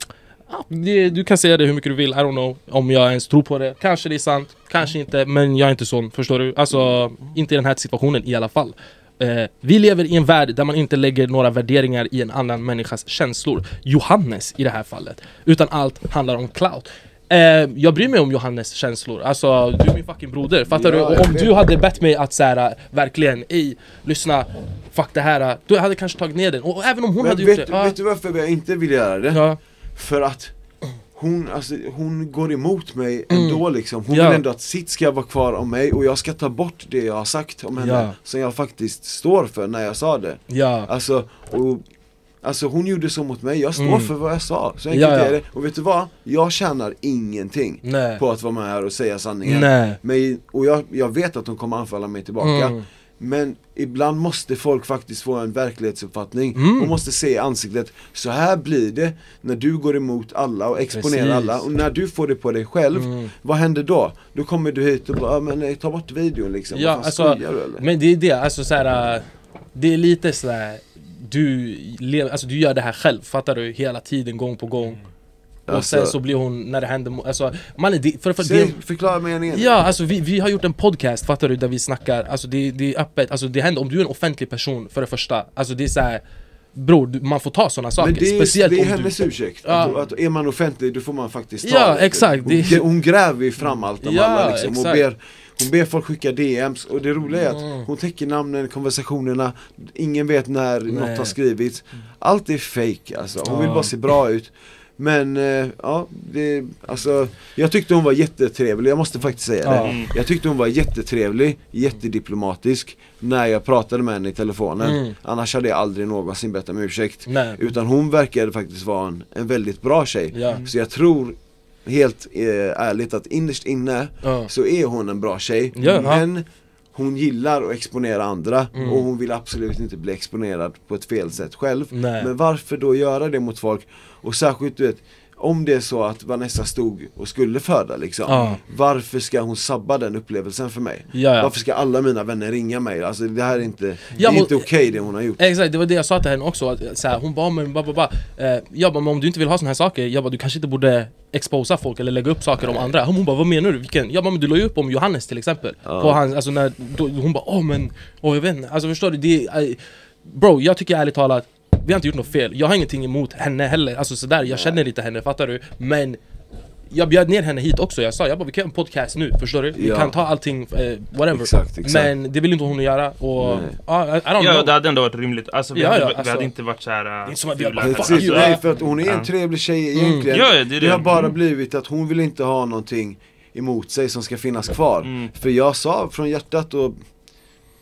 Ja, det, du kan säga det hur mycket du vill, I don't know om jag ens tror på det. Kanske det är sant, kanske inte, men jag är inte sån, förstår du? Alltså, inte i den här situationen i alla fall. Eh, vi lever i en värld där man inte lägger några värderingar i en annan människas känslor. Johannes i det här fallet. Utan allt handlar om clout. Eh, jag bryr mig om Johannes känslor. Alltså, du är min fucking broder, fattar ja, du? Och om du hade bett mig att säga verkligen, ej, lyssna, fuck det här, då hade jag kanske tagit ner den. Och även om hon men hade vet, gjort det. Vet ah. du varför jag inte vill göra det? Ja. För att hon, alltså, hon går emot mig ändå mm. liksom. Hon ja. vill ändå att sitt ska vara kvar om mig, och jag ska ta bort det jag har sagt om henne ja. som jag faktiskt står för när jag sa det. Ja. Alltså, och, alltså hon gjorde så mot mig, jag står mm. för vad jag sa. Så enkelt ja, ja. är det. Och vet du vad? Jag tjänar ingenting Nej. på att vara med här och säga sanningen. Nej. Men, och jag, jag vet att hon kommer anfalla mig tillbaka. Mm. Men ibland måste folk faktiskt få en verklighetsuppfattning. Mm. Och måste se i ansiktet, så här blir det när du går emot alla och exponerar Precis. alla. Och när du får det på dig själv, mm. vad händer då? Då kommer du hit och bara, men nej, ta bort videon liksom. Ja, alltså, du, eller? Men det är det, alltså såhär, det är lite sådär, du, alltså, du gör det här själv, fattar du? Hela tiden, gång på gång. Och alltså, sen så blir hon, när det händer, alltså man, det, för, för, det, förklara meningen. Ja, alltså vi, vi har gjort en podcast, fattar du, där vi snackar, alltså det, det är öppet, alltså det händer, om du är en offentlig person för det första, alltså det är så här, bror, man får ta sådana saker. Men det är, speciellt det är om hennes du, ursäkt, ja. att, att är man offentlig, då får man faktiskt ta ja, det. Exakt. Hon, det... hon gräver ju fram allt om ja, alla liksom, exakt. och ber, hon ber folk skicka D M's, och det roliga är att mm. hon täcker namnen, konversationerna, ingen vet när Nej. något har skrivits. Allt är fake alltså, hon ja. vill bara se bra ut. Men eh, ja, det, alltså, jag tyckte hon var jättetrevlig, jag måste faktiskt säga det. Mm. Jag tyckte hon var jättetrevlig, jättediplomatisk när jag pratade med henne i telefonen. Mm. Annars hade jag aldrig någonsin bett om ursäkt. Nej. Utan hon verkade faktiskt vara en, en väldigt bra tjej. Ja. Så jag tror helt eh, ärligt att innerst inne ja. så är hon en bra tjej. Ja. Men hon gillar att exponera andra mm. och hon vill absolut inte bli exponerad på ett fel sätt själv. Nej. Men varför då göra det mot folk? Och särskilt, du vet, om det är så att Vanessa stod och skulle föda liksom, ja. varför ska hon sabba den upplevelsen för mig? Ja, ja. Varför ska alla mina vänner ringa mig? Alltså det här är inte, ja, det är men, inte okej okay, det hon har gjort. Exakt, det var det jag sa till henne också, att, så här, hon bara, men, bara, bara, eh, jag bara, men om du inte vill ha såna här saker, jag bara, du kanske inte borde exposa folk eller lägga upp saker Nej. om andra. Hon bara, vad menar du? Vilken? Jag bara, men du la ju upp om Johannes till exempel. Ja. På hans, alltså när, då, hon bara, åh oh, men, åh oh, jag vet inte, alltså förstår du, det är, I, bro, jag tycker ärligt talat, vi har inte gjort något fel. Jag har ingenting emot henne heller. Alltså sådär, jag känner lite henne, fattar du? Men jag bjöd ner henne hit också. Jag sa, jag bara, vi kan ha en podcast nu, förstår du? Vi ja. kan ta allting, uh, whatever. Exakt, exakt. Men det vill inte hon göra. Och, uh, I, I don't ja, know. det hade ändå varit rimligt. Alltså, vi, ja, hade, ja, vi alltså, hade inte varit såhär... Det är inte som att vi har bara, fuck you. Nej, för att hon är en trevlig tjej egentligen. Mm. Ja, det, är det. det har bara blivit att hon vill inte ha någonting emot sig som ska finnas kvar. Mm. För jag sa från hjärtat och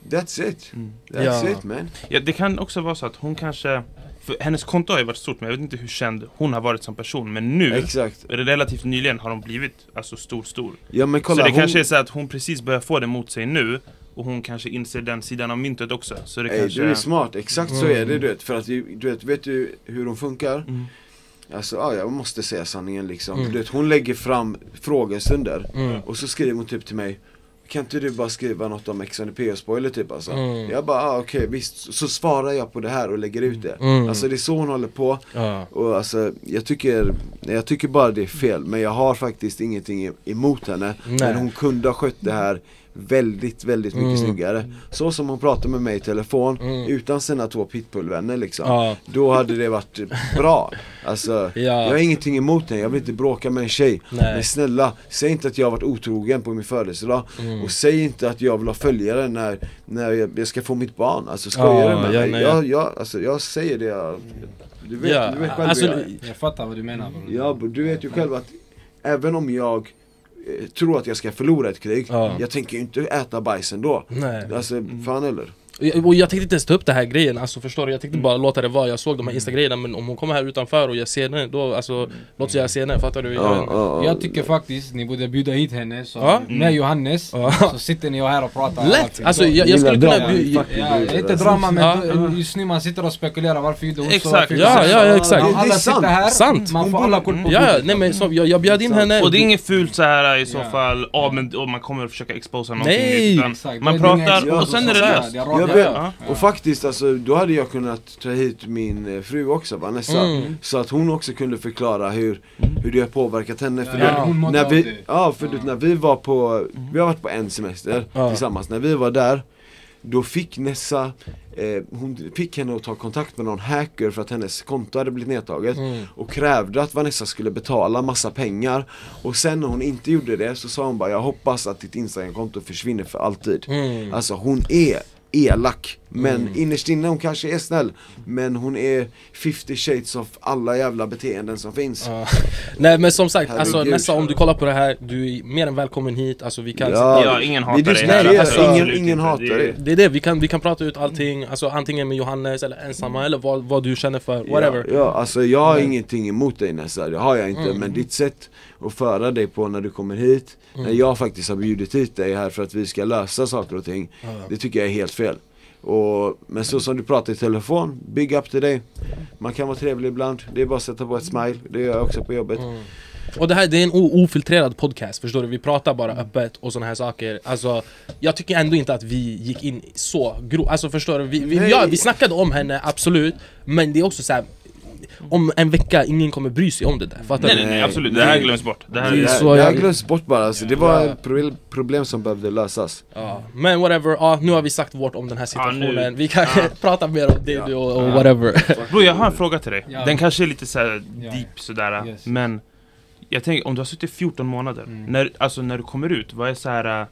That's it. Mm. That's Ja. it, man. Ja, det kan också vara så att hon kanske... För hennes konto har ju varit stort, men jag vet inte hur känd hon har varit som person. Men nu, Exakt. relativt nyligen, har hon blivit alltså stor, stor. Ja, men kolla, så det hon... kanske är så att hon precis börjar få det mot sig nu. Och hon kanske inser den sidan av myntet också. Så det Ey, kanske... du är smart, exakt så är det, du vet. För att du vet, vet du hur hon funkar? Mm. Alltså, ja, jag måste säga sanningen liksom. Mm. Du vet, hon lägger fram frågestunder. Mm. Och så skriver hon typ till mig: kan inte du bara skriva något om X N P spoiler typ alltså? Mm. Jag bara, ah, okej, okay, visst. Så, så svarar jag på det här och lägger ut det. Mm. Alltså det är så hon håller på. Ja. Och alltså, jag tycker, jag tycker bara det är fel. Men jag har faktiskt ingenting emot henne. Nej. Men hon kunde ha skött det här väldigt, väldigt mycket Mm. snyggare. Så som hon pratar med mig i telefon, Mm. utan sina två pitbullvänner liksom. Ja. Då hade det varit bra. Alltså, Ja. jag har ingenting emot henne, jag vill inte bråka med en tjej. Nej. Men snälla, säg inte att jag har varit otrogen på min födelsedag. Mm. Och säg inte att jag vill ha följare när, när jag, jag ska få mitt barn. Alltså skojar Ja, du med ja, mig? nej. Jag, jag, alltså, jag säger det, jag, du vet, Ja, du vet själv alltså, hur jag är. Jag fattar vad du menar. Bro. Ja, du vet ju själv att även om jag eh, tror att jag ska förlora ett krig, Ja. jag tänker ju inte äta bajsen då. Nej. Alltså, fan eller? Och- Och jag tänkte inte ens ta upp det här grejen, alltså förstår du? Jag tänkte bara låta det vara, jag såg de här Insta-grejerna. Men om hon kommer här utanför och jag ser henne, då alltså, låt jag se henne, fattar du? Ja, Jag, ja, ja. Jag tycker faktiskt ni borde bjuda hit henne, så Ja. med Johannes, Ja. så sitter ni och här och pratar. lätt! Alltså Så- jag, jag skulle Gillar kunna... drama. bju- Fucking Ja, bjuder, inte alltså. drama, men Ja. då- just nu man sitter och spekulerar varför gjorde hon så, Exakt. varför gjorde Ja, hon så. ja, ja, exakt. När Det är alla sant. sitter här, Sant. man får alla kort på Ja, bordet. nej men så, jag, jag bjöd in henne. Och det är inget fult så här i så Ja. fall, ja men och man kommer att försöka exposa någonting Nej. nytt, utan Exakt. man Det är inga pratar experter och sen är det som säger löst. det är Jag rakt- vet. Ja. Och faktiskt alltså, då hade jag kunnat ta hit min eh, fru också, Vanessa. Mm. Så att hon också kunde förklara hur, hur det har påverkat henne. För Ja, det- hon mådde när av vi, det. ja, för det, när vi var på, vi har varit på en semester Ja. tillsammans. När vi var där, då fick Nessa, eh, hon fick henne att ta kontakt med någon hacker för att hennes konto hade blivit nedtaget. Mm. Och krävde att Vanessa skulle betala massa pengar. Och sen när hon inte gjorde det så sa hon bara: jag hoppas att ditt Instagram-konto försvinner för alltid. Mm. Alltså hon är elak, men innerst inne hon kanske är snäll. Men hon är fifty shades of alla jävla beteenden som finns. Ja. Nej men som sagt, alltså Herregud. nästa om du kollar på det här, du är mer än välkommen hit, alltså vi kan Ja. Ja, ingen Vi hatar dig diskuterar, här. alltså, ingen, Absolut ingen inte. hatar Det är- det. Det är det, vi kan, vi kan prata ut allting, alltså antingen med Johannes eller ensamma eller vad, vad du känner för, whatever. Ja, ja, alltså jag har Men- ingenting emot dig Nessa, det har jag inte. Mm. Men ditt sätt att föra dig på när du kommer hit, Mm. när jag faktiskt har bjudit hit dig här för att vi ska lösa saker och ting, Ja. det tycker jag är helt fel. Och, men så som du pratar i telefon, big up till dig. Man kan vara trevlig ibland, det är bara att sätta på ett smile, det gör jag också på jobbet. Mm. Och det här, det är en o- ofiltrerad podcast, förstår du? Vi pratar bara öppet och såna här saker. Alltså, jag tycker ändå inte att vi gick in så grovt. Alltså förstår du? Vi, vi, Nej. ja, vi snackade om henne, absolut. Men det är också så här. Om en vecka, ingen kommer bry sig om det där. Fattar Nej, du? nej, nej, absolut. Det här glöms bort. Det här Det är Det är... här, så det här jag- glöms bort bara, alltså. Det var Ja. ett pro- problem som behövde lösas. Ja. Men whatever, ja, nu har vi sagt vårt om den här Ja, nu- situationen. Vi kan Ja. prata mer om det Ja. du och, och whatever. Bro, jag har en fråga till dig. Ja. Den kanske är lite så här Ja. deep sådär, Yes. men jag tänker, om du har suttit fjorton månader, Mm. när, alltså när du kommer ut, vad är så här? äh,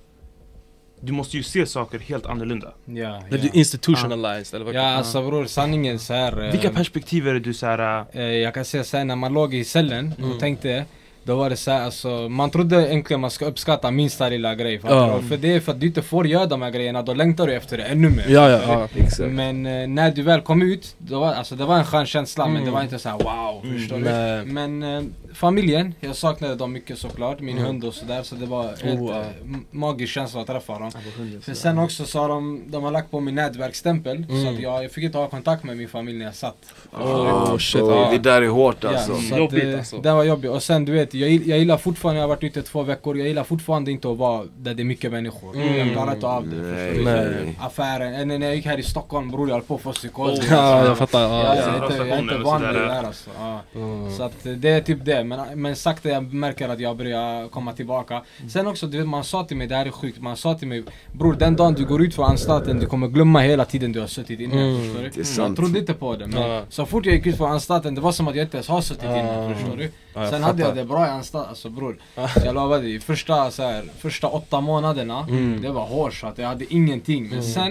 du måste ju se saker helt annorlunda. Ja, När du ja. institutionalized eller vad? Ja, alltså bror, sanningen så här. eh, Vilka perspektiv är det du så här? äh, eh, Jag kan säga såhär, när man låg i cellen Mm. och tänkte, då var det såhär, alltså, man trodde egentligen man ska uppskatta minsta lilla grej. Fattar Ja. du? För det är för att du inte får göra de här grejerna, då längtar du efter det ännu mer. Ja, ja, ja. Exakt. Men eh, när du väl kom ut, då var, alltså, det var en skön känsla, men Mm. det var inte såhär wow, förstår Nej. du? Men eh, familjen, jag saknade dem mycket såklart, min Mm. hund och sådär, så det var helt Oh, ja. eh, m- magisk känsla att träffa dem. För sen också så har de, de har lagt på min nätverksstämpel, så Mm. att jag, jag fick inte ha kontakt med min familj när jag satt. Oh, shit, och ja. det där är hårt alltså. Ja, så att, Jobbigt, eh, alltså. Det var jobbigt. Och sen du vet, jag, gill- jag gillar fortfarande, jag har varit ute två veckor, jag gillar fortfarande inte att vara där det är mycket människor. Mm. Jag klarar inte av det. Nej, förstår du? Nej. nej. Affären, eh, när jag gick här i Stockholm bror, jag höll på att få psykos. Ja, jag fattar. Ja, Ja, alltså, ja. jag, är inte, jag är inte Rotationer och van vid det sådär. där alltså. Ja. Mm. Så att eh, det är typ det, men, men sakta jag märker att jag börjar komma tillbaka. Sen också, du vet, man sa till mig, det här är sjukt, man sa till mig bror, den dagen du går ut från anstalten, du kommer glömma hela tiden du har suttit inne, Mm. förstår du? Det är sant. Jag trodde inte på det, men Ja. så fort jag gick ut från anstalten, det var som att jag inte ens har suttit inne, Ja. förstår du? Ja, jag Sen hade jag fattar. det bra i anstalt, alltså bror. Jag lovade dig, första, så här, första åtta månaderna, Mm. det var hårt så att jag hade ingenting. Men Mm. sen,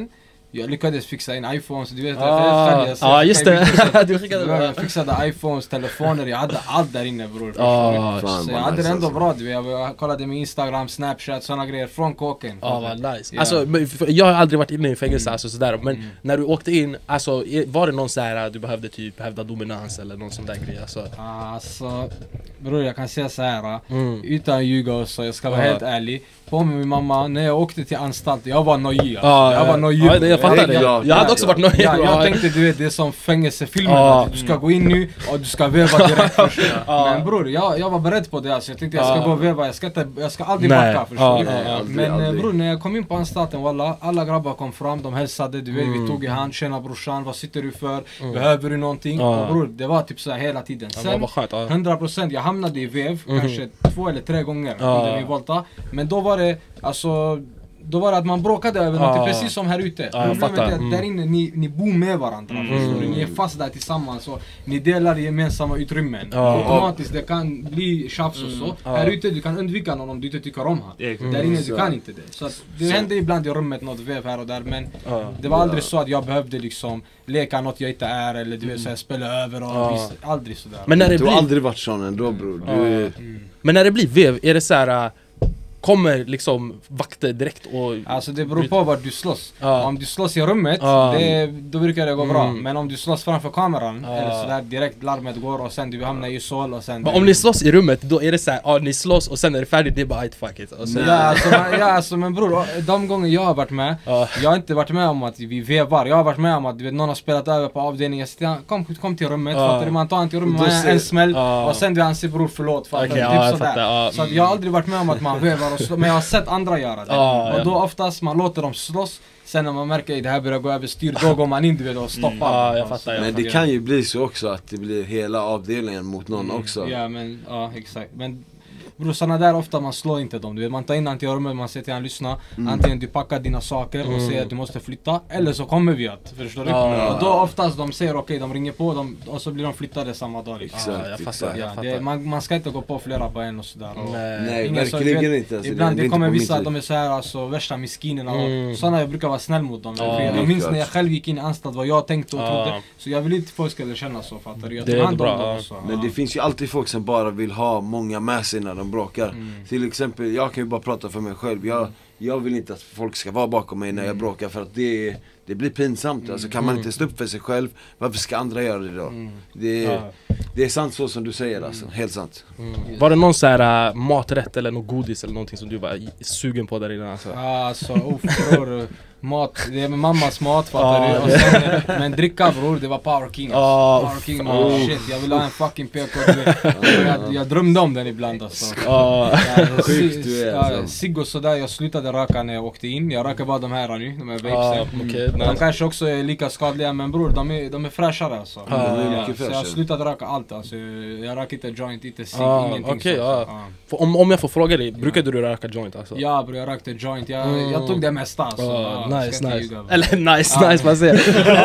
jag lyckades fixa in iPhones, du vet. Ah, jag, ah just det. Du skickade jag fixade iPhones, telefoner, jag hade allt där inne bror. Ah, fan, så jag hade det ändå bra, du vet. Jag kollade med Instagram, Snapchat, såna grejer från kåken. Ja, ah, vad nice. Yeah. Alltså, jag har aldrig varit inne i fängelse, mm. alltså sådär. Men mm. när du åkte in, alltså, var det någon så här du behövde typ hävda dominans eller någon sån där grej? Alltså, alltså bror, jag kan säga så här mm. utan ljuga så jag ska vara ah. helt ärlig. På med min mamma, när jag åkte till anstalt, jag var nojig. Ah, jag var nojig. Ja, det, jag fattar det. Jag, jag hade också varit nojig. Ja, jag tänkte, du vet, det är som fängelsefilmer. Ah. Du ska gå in nu och du ska veva direkt. ah. Men bror, jag, jag var beredd på det. Alltså. Jag tänkte jag ska ah. gå och veva, jag ska, inte, jag ska aldrig Nej. backa. Förstår ah, du? Ah, men aldrig. bror, när jag kom in på anstalten, walla, alla grabbar kom fram, de hälsade, du vet, mm. vi tog i hand, tjena brorsan, vad sitter du för? Mm. Behöver du någonting? Ah. Och bror, det var typ så här hela tiden. Sen, hundra procent, jag hamnade i vev, mm. kanske två eller tre gånger ah. under min volta. Men då var det, alltså, då var det att man bråkade över ah. något, precis som här ute. Ah, Problemet är att mm. där inne, ni, ni bor med varandra. Mm. Ni är fast där tillsammans och ni delar gemensamma utrymmen. Ah. Automatiskt, det kan bli tjafs och så. Mm. Ah. Här ute, du kan undvika någon om du inte tycker om han. Mm. Där inne, du kan inte det. Så att det så. hände ibland i rummet något vev här och där, men ah. det var aldrig så att jag behövde liksom leka något jag inte är, eller du vet, så här, spela över och ah. vis, aldrig sådär. Men när det du blir... har aldrig varit sån ändå, bror. Du är... mm. Men när det blir vev, är det så här... Kommer liksom vakter direkt och... Alltså det beror på vart du slåss. Ah. Om du slåss i rummet, ah. det, då brukar det gå mm. bra. Men om du slåss framför kameran, ah. eller sådär, direkt larmet går och sen du hamnar i sol och sen... Men om ni slåss i rummet, då är det såhär, ja ah, ni slåss och sen är det färdigt, det är bara ett fuck it. Och sen... ja, alltså, ja alltså men bror, de gånger jag har varit med, ah. jag har inte varit med om att vi vevar. Jag har varit med om att du vet, någon har spelat över på avdelningen. Kom, kom till rummet, ah. fattar du? Man tar han till rummet, man ser... en smäll ah. och sen du anser bror förlåt, fattar du? Okay, typ ah, sådär. Ah. Så att jag har aldrig varit med om att man vevar och slår, men jag har sett andra göra det. Ah, och då ja. oftast man låter dem slåss. Sen när man märker att det här börjar gå över styr, då går man in du vet, och stoppar. Mm. Ah, jag fattar, jag men det kan ju bli så också att det blir hela avdelningen mot någon mm. också. Ja men, ja exakt. Men bror, såna där ofta man slår inte dem, du vet, man tar in han till rummet, man säger till han lyssna, mm. antingen du packar dina saker och mm. säger att du måste flytta, eller så kommer vi att, förstår du? Ah, och då oftast de säger okej, okay, de ringer på dem och så blir de flyttade samma dag liksom. Exakt, ah, jag fattar, exakt. Ja, jag fattar. Det, man, man ska inte gå på flera på en och sådär. Och nej, nej verkligen inte. Alltså, ibland det, det kommer vissa att de är såhär, alltså värsta miskinerna mm. och sådana jag brukar vara snäll mot dem. Ah, jag minns när jag själv gick in i anstalt vad jag tänkte och ah. trodde, så jag vill inte folk ska känna så, fattar du? Jag det är bra. Men det finns ju alltid folk som bara vill ha många med sig när de bråkar. Mm. Till exempel, jag kan ju bara prata för mig själv. Jag, jag vill inte att folk ska vara bakom mig när jag bråkar, för att det, det blir pinsamt. Mm. Alltså kan man inte stå upp för sig själv, varför ska andra göra det då? Mm. Det, ja. det är sant så som du säger, alltså. Helt sant. Mm. Var det någon så här uh, maträtt eller något godis eller någonting som du var sugen på där inne? Alltså, alltså uff, bror. Mat, det är med mammas mat, fattar ah, du? Och sen, men dricka bror, det var Power King alltså. ah, Power King, man, oh. shit, jag vill ha en fucking P K. jag, jag drömde om den ibland alltså. ah. ja, Sjukt du är alltså. Cigg och sådär, jag slutade röka när jag åkte in. Jag röker bara de här nu, de här vapesen. ah, okay, De nice. kanske också är lika skadliga, men bror, de är, de är fräschare alltså. ah, är ja, Så jag slutade röka allt alltså. Jag röker inte joint, inte cigg, ah, ingenting okay, så. ah. Ah. Om, om jag får fråga dig, brukade du röka joint alltså? Ja bror, jag rökte joint, jag, mm. jag tog det mesta alltså. ah, ah, Nice, nice. Eller nice, ah. nice man säger.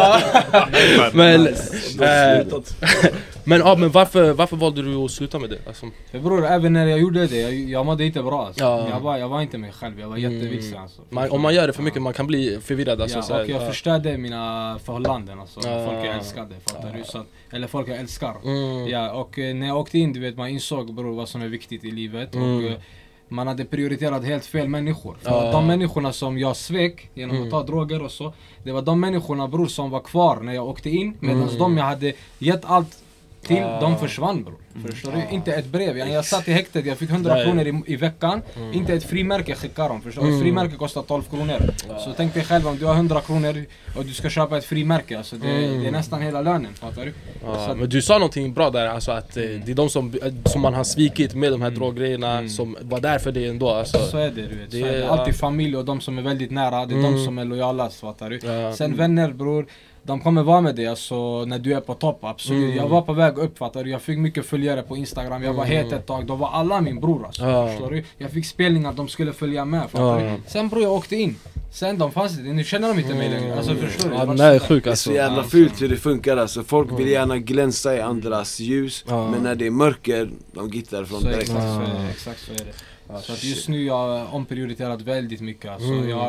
men äh, men ja, men varför varför valde du att sluta med det alltså? För bror, även när jag gjorde det, jag, jag mådde inte bra alltså. ja. jag, var, jag var inte mig själv, jag var mm. jättevilsen alltså. man, Om man gör det för mycket, ja. man kan bli förvirrad alltså, ja, så här, och jag ja. förstörde mina förhållanden alltså. ja. Folk jag älskade, fattar du? Så, eller folk jag älskar. mm. Ja, och när jag åkte in, du vet, man insåg bror vad som är viktigt i livet. mm. och man hade prioriterat helt fel människor. För ja. de människorna som jag svek genom mm. att ta droger och så, det var de människorna bror som var kvar när jag åkte in, medan mm. de jag hade gett allt till, ja. de försvann bror. Mm. Förstår du? Ja. Inte ett brev. Jag, jag satt i häktet, jag fick hundra Nej. kronor i, i veckan. Mm. Inte ett frimärke skickar de. Förstår du? Mm. Ett frimärke kostar tolv kronor. Ja. Så tänk dig själv om du har hundra kronor och du ska köpa ett frimärke. Alltså det, mm. det är nästan hela lönen. Fattar du? Ja. Så, men du sa någonting bra där. Alltså att mm. det är de som, som man har svikit med de här mm. droggrejerna mm. som var där för det ändå. Alltså, så är det, du vet. Det är, det. Alltid familj och de som är väldigt nära. Det är mm. de som är lojala. Fattar du? Ja. Sen vänner bror. De kommer vara med dig alltså, när du är på topp, absolut. Mm. Jag var på väg upp, fattar du? Jag fick mycket följare på Instagram, jag var mm. het ett tag. Då var alla min bror alltså, ja. förstår du? Jag fick spelningar, de skulle följa med, fattar ja. du? Sen bror, jag åkte in. Sen de fanns inte, nu känner de inte mig längre. Alltså förstår du? Ja, nej, sjuk, alltså. Det är så jävla fult hur det funkar alltså. Folk vill gärna glänsa i andras ljus, ja. men när det är mörker, de gittar från direkt. Exakt, så är det. Exakt så är det. Ah, så att just nu jag har omprioriterat väldigt mycket alltså. mm. jag, har,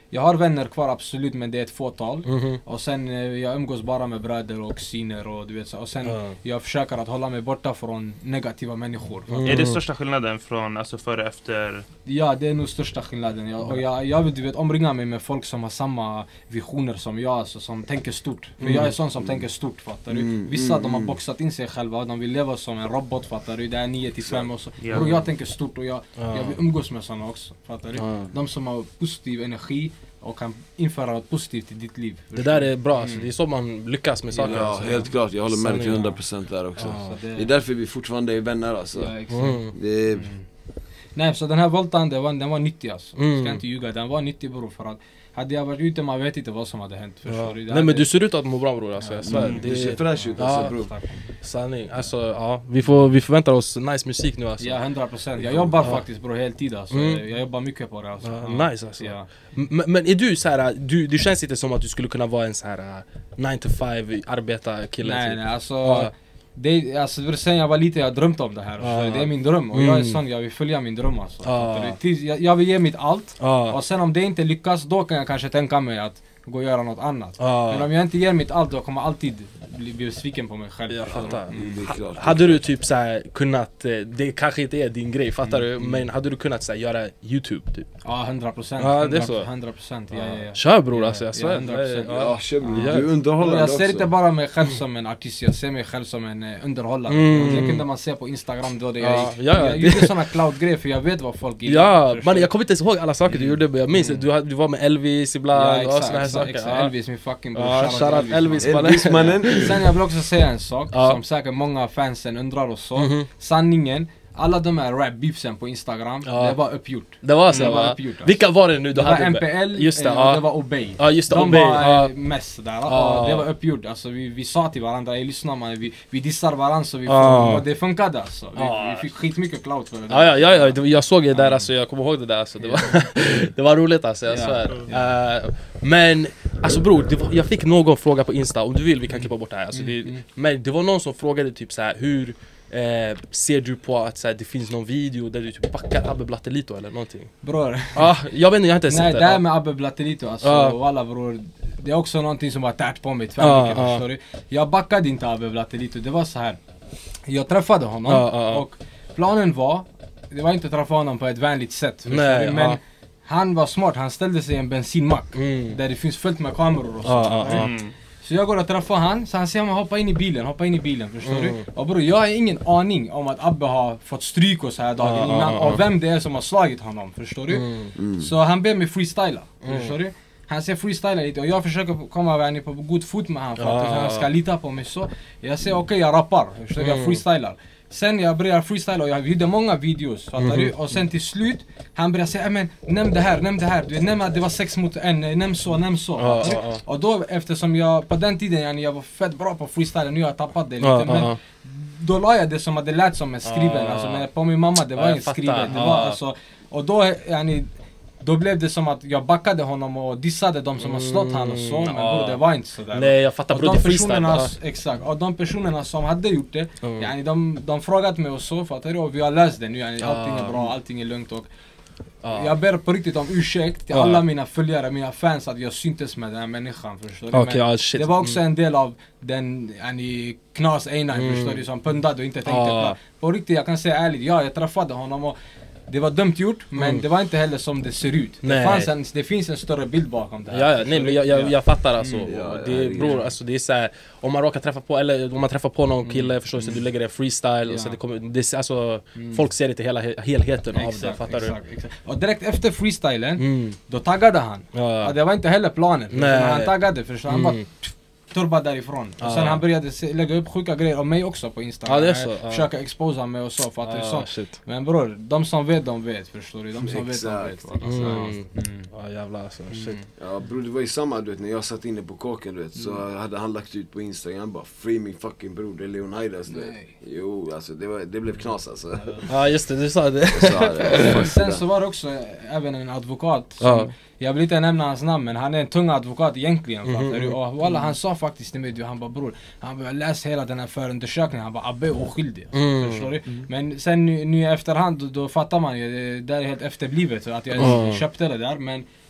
jag har vänner kvar absolut, men det är ett fåtal. Mm-hmm. Och sen eh, jag umgås bara med bröder och kusiner och du vet så. Och sen uh. jag försöker att hålla mig borta från negativa människor. Mm. Är det största skillnaden från alltså före och efter? Ja, det är nog största skillnaden. Jag, och jag, jag vill du vet omringa mig med folk som har samma visioner som jag, alltså, som tänker stort. För mm. jag är sån som tänker stort, fattar du? Mm. Vissa de har boxat in sig själva, de vill leva som en robot, fattar du? Det är nio till fem och så. Yeah. Och jag tänker stort och jag, uh. jag vill umgås med såna också, fattar du? Uh. De som har positiv energi och kan införa något positivt i ditt liv. Det där är bra, alltså. Det är så man lyckas med saker. Ja, alltså. Helt klart, jag håller med till hundra procent där också. Ja, det... det är därför vi fortfarande är vänner alltså. Ja, exakt. Mm. Det är... Mm. Nej, så den här voltan, den var, den var nyttig alltså. Mm. Jag ska inte ljuga, den var nyttig bror, för att hade jag varit ute, man vet inte vad som hade hänt. Ja. Du? Nej hade... men du ser ut att må bra bror, alltså. Jag svär. Mm. Det... Du ser fräsch ut alltså, ja, bror. Sanning, alltså ja. Vi, får, vi förväntar oss nice musik nu alltså. Ja, hundra procent. Jag jobbar ja. faktiskt bror, heltid alltså. Mm. Jag jobbar mycket på det alltså. Ja, ja. Nice alltså. Ja. Men, men är du så här, du, du känns inte som att du skulle kunna vara en så här nine to five arbetarkille? Nej, nej, alltså... Ja. Det, alltså, sen jag var liten jag drömt om det här, ah. det är min dröm och mm. jag är sån, jag vill följa min dröm alltså. ah. jag, jag vill ge mitt allt ah. och sen om det inte lyckas då kan jag kanske tänka mig att gå och göra något annat. ah. Men om jag inte ger mitt allt då kommer jag alltid bli besviken på mig själv. Jag fattar. Mm. Ha, hade du typ såhär kunnat, det kanske inte är din grej, fattar mm. du? Men hade du kunnat såhär göra YouTube typ? Ja, hundra procent. Ja, det är så. hundra procent. Ja, ja, ja. Kör bror alltså, jag svär. Ja, kör bror. Du underhåller jag ser också. inte bara mig själv som en artist, jag ser mig själv som en uh, underhållare. Mm. Det kunde man se på Instagram då. Det ja, jag, ja, jag gjorde såna cloud-grejer för jag vet vad folk gillar. Ja, man, jag kommer inte ens ihåg alla saker du gjorde, men jag minns mm. du, du var med Elvis ibland ja, och såna här saker. Exakt. Ja. Elvis, min fucking bror. Ja, shoutout Elvis, Elvis mannen. Sen jag vill också säga en sak ja. som säkert många fansen undrar och så. Mm-hmm. Sanningen, alla de här rap-beefsen på Instagram, ja. det var uppgjort. Det var så, mm, det var uppgjort, alltså. Vilka var det nu du det hade? Det var M P L, just det, eh, ja. det var Obey. Ja, just det, de Obey. var ja. mest där, ja. det var uppgjort. Alltså, vi, vi sa till varandra, jag lyssnar man, vi, vi dissar varandra så vi ja. får, och det funkade alltså. Vi, ja. vi fick skitmycket clout för det där. Ja, ja, ja, ja, jag såg det där, alltså, jag kommer ihåg det där. Alltså. Det, var det var roligt alltså, jag svär. Ja. Uh, men, alltså bror, det var, jag fick någon fråga på Insta, om du vill vi kan klippa bort det här. Alltså, det, mm. Men det var någon som frågade typ så här, hur Eh, ser du på att så här, det finns någon video där du typ backar Abbe Blattelito eller någonting? Bror. Ah, jag vet inte, jag har inte sett Nej, det. Nej, det här ah. med Abbe Blattelito alltså, ah. och alla bror. Det är också någonting som har tärt på mig tvär mycket, ah, förstår du? Jag backade inte Abbe Blattelito, det var så här. Jag träffade honom ah, ah, och planen var, det var inte att träffa honom på ett vänligt sätt, Nej, men ah. han var smart, han ställde sig i en bensinmack mm. där det finns fullt med kameror och så. Ah, ah, ah. Mm. Så jag går och träffar han, så han säger man hoppa in i bilen, hoppa in i bilen, förstår mm. du? Och bror, jag har ingen aning om att Abbe har fått stryk och så här dagen ah, innan, och vem det är som har slagit honom, förstår du? Mm. Mm. Så han ber mig freestyla, mm. förstår du? Han säger freestyla lite och jag försöker komma på god fot med han för att ah. han ska lita på mig så. Jag säger okej, okay, jag rappar, förstår du? Mm. Jag freestylar. Sen jag börjar freestyla och jag gjorde många videos, fattar mm. du? Och sen till slut, han börjar säga men nämn det här, nämn det här, du nämn att det var sex mot en, nämn så, nämn så. Ah, ah, ah. Och då, eftersom jag, på den tiden, jag var fett bra på freestyle, nu har jag tappat det lite, ah, men ah. då la jag det som att det lät som en skriven, ah. alltså, men på min mamma, det var en skriven, det var alltså, och då, yani, då blev det som att jag backade honom och dissade de som har slått han och så, men ja. det var inte sådär. Nej, jag fattar, bror, det freestyle. Exakt, och de personerna som hade gjort det, mm. yani, de, de frågat mig och så, fattar du, och vi har löst det nu, yani, allting är bra, allting är lugnt och ah. jag ber på riktigt om ursäkt till ah. alla mina följare, mina fans att jag syntes med den här människan, förstår du? Okay, ah, shit. Det var också en del av den, yani, knas Einar, mm. förstår du, som pundade och inte tänkte ah. på riktigt, jag kan säga ärligt, ja, jag träffade honom och det var dumt gjort, men mm. det var inte heller som det ser ut. Det, fanns en, det finns en större bild bakom det här. Ja, ja, nej, men jag, jag, jag fattar alltså. Mm, ja, det, ja, bror, alltså det är så här, om man råkar träffa på, eller om man träffar på någon kille, mm. förstår du, mm. du lägger det freestyle, ja. och så det kommer, det, alltså, mm. folk ser inte hela helheten exakt, av det, fattar exakt, du? Exakt. Och direkt efter freestylen, mm. då taggade han. Ja. Och det var inte heller planen, för han taggade, förstår han mm. bara turba därifrån. Och sen ah. han började se, lägga upp sjuka grejer om mig också på Instagram. Ah, det är så. Ah. Försöka exposa mig och så, för att ah, det är så. Shit. Men bror, de som vet, de vet, förstår du? De som vet, de vet. Alltså. Mm. Mm. Ja, jävlar alltså. Shit. Mm. Ja, bror, det var ju samma, du vet, när jag satt inne på kåken, du vet, så mm. hade han lagt ut på Instagram bara free min fucking bror, det är Leonidas, du vet. Jo, alltså, det, var, det blev knas alltså. Ja, ah, just det, du sa det. sa det. Sen så var det också även en advokat som, ah. jag vill inte nämna hans namn, men han är en tung advokat egentligen, mm, fattar du? Och walla, han sa faktiskt till mig, han bara bror, han bara läs hela den här förundersökningen, han bara Abbe är oskyldig, alltså, mm. förstår du? Mm. Men sen nu, nu i efterhand, då, då fattar man ju, det där är helt efterblivet, att jag mm. köpte det där, men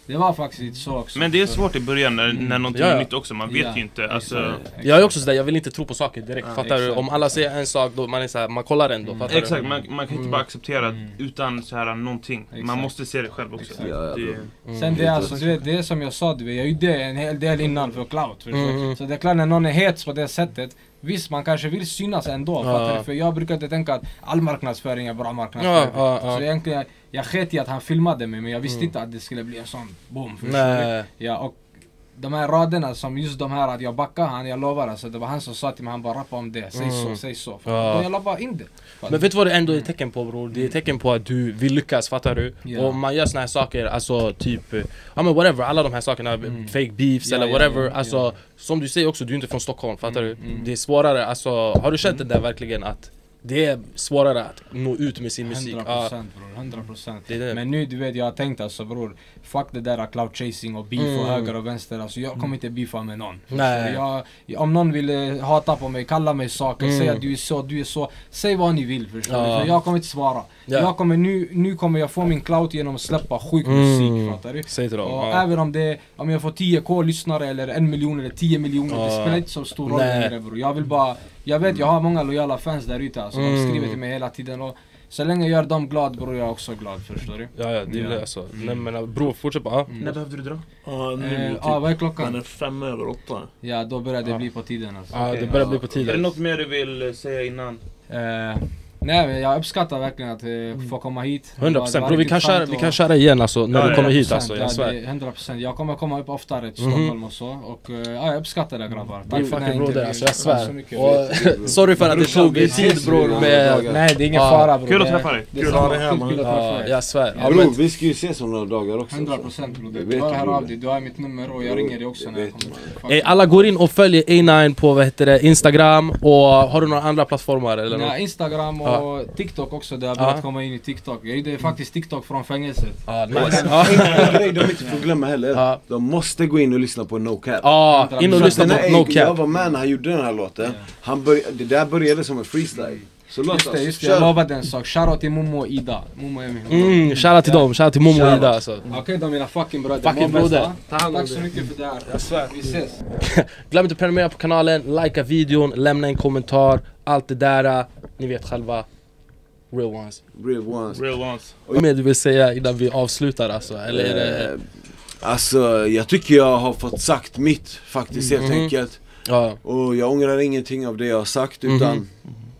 Det var faktiskt lite så också. Men det är svårt i början när, när någonting Ja, ja. är nytt också. Man vet Ja, ju inte. Alltså, exakt. Jag är också sådär, jag vill inte tro på saker direkt, Ja, fattar du? exakt. Om alla säger en sak, då man är såhär, man kollar ändå, Mm. fattar exakt, du? man, man kan inte bara acceptera Mm. utan så här någonting. Man Exakt. måste se det själv också. Exakt. Ja, ja, Det, bro. Sen det är alltså, du vet, det är som jag sa, du vet, jag gjorde en hel del innan för clout. förstår du? Mm. Så det är klart när någon är het på det sättet, visst man kanske vill synas ändå, Ja. fattar du? För jag brukade tänka att all marknadsföring är bra marknadsföring. Ja, ja, ja. Så egentligen, jag sket i att han filmade mig, men jag visste Mm. inte att det skulle bli en sån boom. förstår Nej. du? Ja, och de här raderna som just de här att jag backar han, jag lovar alltså, det var han som sa till mig, han bara rappa om det, säg Mm. så, säg så. Ja. Och jag la bara in det. Men vet du vad det ändå är ett tecken på, bror? Det är ett tecken på att du vill lyckas, fattar du? Ja. Och man gör såna här saker, alltså typ, ja men whatever, alla de här sakerna, Mm. fake beefs Ja, eller ja, whatever, ja, alltså ja. som du säger också, du är inte från Stockholm, fattar Mm, du? mm. Det är svårare, alltså har du känt det där verkligen att det är svårare att nå ut med sin musik? hundra Ja, procent bror, hundra procent. det är det. Men nu du vet, jag har tänkt alltså bror, fuck det där cloud chasing och beef och Mm. höger och vänster, alltså jag kommer inte beefa med någon. Nej. Så jag, om någon vill eh, hata på mig, kalla mig saker, Mm. säga att du är så, du är så, säg vad ni vill förstår Ja. du? För jag kommer inte svara. Ja. Jag kommer nu, nu kommer jag få min clout genom att släppa sjuk Mm. musik, fattar du? Säg till dem. Och Ja. även om det, om jag får tio k lyssnare eller en miljon eller tio miljoner, det Ja. spelar inte så stor roll Nej. längre bror. Jag vill bara, jag vet jag har många lojala fans där ute alltså, Mm. de skriver till mig hela tiden och så länge jag gör dem glad bror, jag är också glad, förstår du? Ja, ja, det är Ja. det alltså. Mm. Nej men bror, fortsätt bara. Ja. När behövde du dra? Ja, nu Eh, typ. ah, vad är Man klockan? är fem över åtta. Ja, då börjar det Ja. bli på tiden alltså. Ja, det Okej. börjar bli på Är det tiden. något mer du vill säga innan? Eh, nej men jag uppskattar verkligen att eh, få komma hit. hundra procent, bror vi kan köra, vi kan köra köra igen alltså, när Ja, du ja, kommer hit hundra procent, alltså, jag svär. hundra procent, jag kommer komma upp oftare till Mhm. Stockholm och så. Och eh, ja, jag uppskattar det grabbar. Du är Tack för den här fucking broder intervjun. alltså, jag Tack så svär. mycket. Och sorry för att det tog tid bror med... Nej det är ingen Ja. fara bror. Kul att Det- träffa dig. det är Kul att ha samma. dig här, man. Kul att träffa Ja, dig. jag svär. Ja, Ja, Bro, men, vi ska ju ses om några dagar också. hundra procent bror. Det Du vet har du, hör bror. av dig, du har mitt nummer och jag ringer dig också när jag vet kommer. Ey, alla går in och följer A nine på vad heter det, Instagram och har du några andra plattformar eller Nej, något? Instagram och TikTok också, där jag har Ja. börjat komma in i TikTok. Jag gjorde faktiskt TikTok från fängelset. Ja, nice. Ja. En grej de inte får glömma heller, Ja. de måste gå in och lyssna på No Cap. Ja, in och För att lyssna den på här No Ey, Jag Cap. var med när han gjorde den här låten. Han börj- det där började som en freestyle. Så låt Just det, oss, just det. Jag lovade en sak. Shoutout till Momo och Ida. Momo är min Mm, shoutout till dem, shoutout till Momo och Ida alltså. Okej då mina fucking bröder. Fucking Må bästa. broder. Ta hand om Tack så dig. mycket för det här. Jag svär. Vi ses. Glöm inte att prenumerera på kanalen, likea videon, lämna en kommentar, allt det där, ni vet själva. Real ones. Real ones. Real ones. Vad mer du vill säga innan vi avslutar alltså? Eller är det... Eh, Alltså jag tycker jag har fått sagt mitt faktiskt helt Mhm. enkelt. Ja, Och jag ångrar ingenting av det jag har sagt utan Mhm.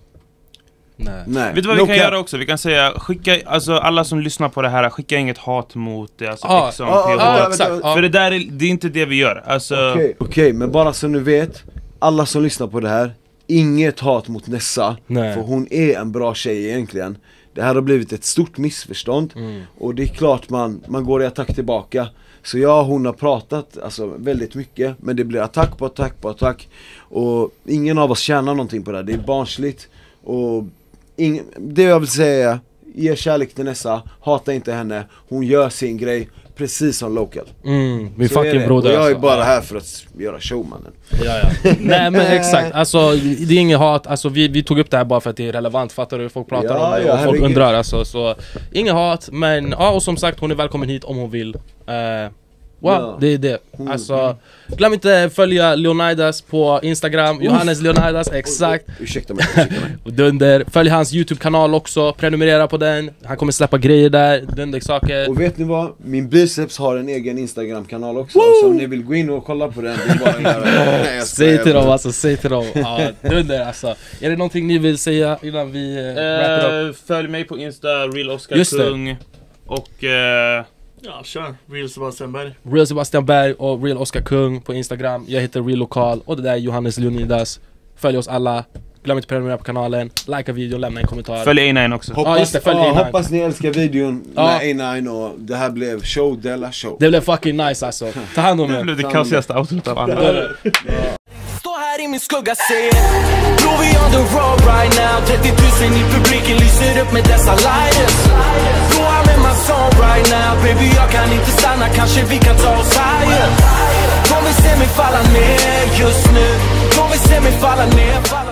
nej. nej. Vet du vad No vi kan cap. göra också? Vi kan säga, skicka, alltså alla som lyssnar på det här, skicka inget hat mot det, alltså Ah, Exxon, ah, P H. ah, Ja, exakt. Ja. För det där är, det är inte det vi gör, alltså Okej, okej, men bara så ni vet, alla som lyssnar på det här, inget hat mot Nessa, Nej. för hon är en bra tjej egentligen. Det här har blivit ett stort missförstånd, Mm. och det är klart man, man går i attack tillbaka. Så ja, hon har pratat alltså, väldigt mycket, men det blir attack på attack på attack. Och ingen av oss tjänar någonting på det här, det är barnsligt. Och ing, det jag vill säga är, ge kärlek till Nessa, hata inte henne, hon gör sin grej. Precis som Local. Mm, min Så är fucking det. broder Och jag är alltså. bara Ja. här för att göra show, mannen. Ja, ja. Nej men exakt, alltså det är inget hat, alltså vi, vi tog upp det här bara för att det är relevant, fattar du? Folk pratar Ja, om det ja, och folk herregud. undrar alltså, så inget hat, men ja, och som sagt hon är välkommen hit om hon vill. Uh, wow, Ja. det är det. Mm. Alltså, glöm inte följa Leonidas på Instagram, Johannes Leonidas, exakt. Ursäkta mig, ursäkta mig. Och dunder, följ hans YouTube-kanal också, prenumerera på den, han kommer släppa grejer där, dunder saker. Och vet ni vad? Min biceps har en egen Instagram-kanal också. Så om ni vill gå in och kolla på den, det är bara att göra. Nej, jag Säg skojar, till dem bro. alltså, säg till dem. Ja, dunder alltså. Är det någonting ni vill säga innan vi uh, wrap it up? eh, Följ mig på Insta, Real Oscar Just det. Kung. Och eh, Ja, kör. Real Sebastian Berg. Real Sebastian Berg och Real Oscar Kung på Instagram. Jag heter Real Lokal och det där är Johannes Leonidas. Följ oss alla. Glöm inte att prenumerera på kanalen. Likea videon, lämna en kommentar. följ A nine också. Hoppas, Ja, just det, följ ja, A nine. hoppas ni älskar videon Ja. med A nine och det här blev show della show. Det blev fucking nice alltså. Ta hand om Det er. blev det kaosigaste outrot av alla. Stå här i min skugga, se Tror vi on the road right now trettio tusen i publiken lyser upp med dessa lighters Goa med my song right now Baby jag kan inte stanna, kanske vi kan ta oss higher De vill se mig falla ner just nu De vill se mig falla ner.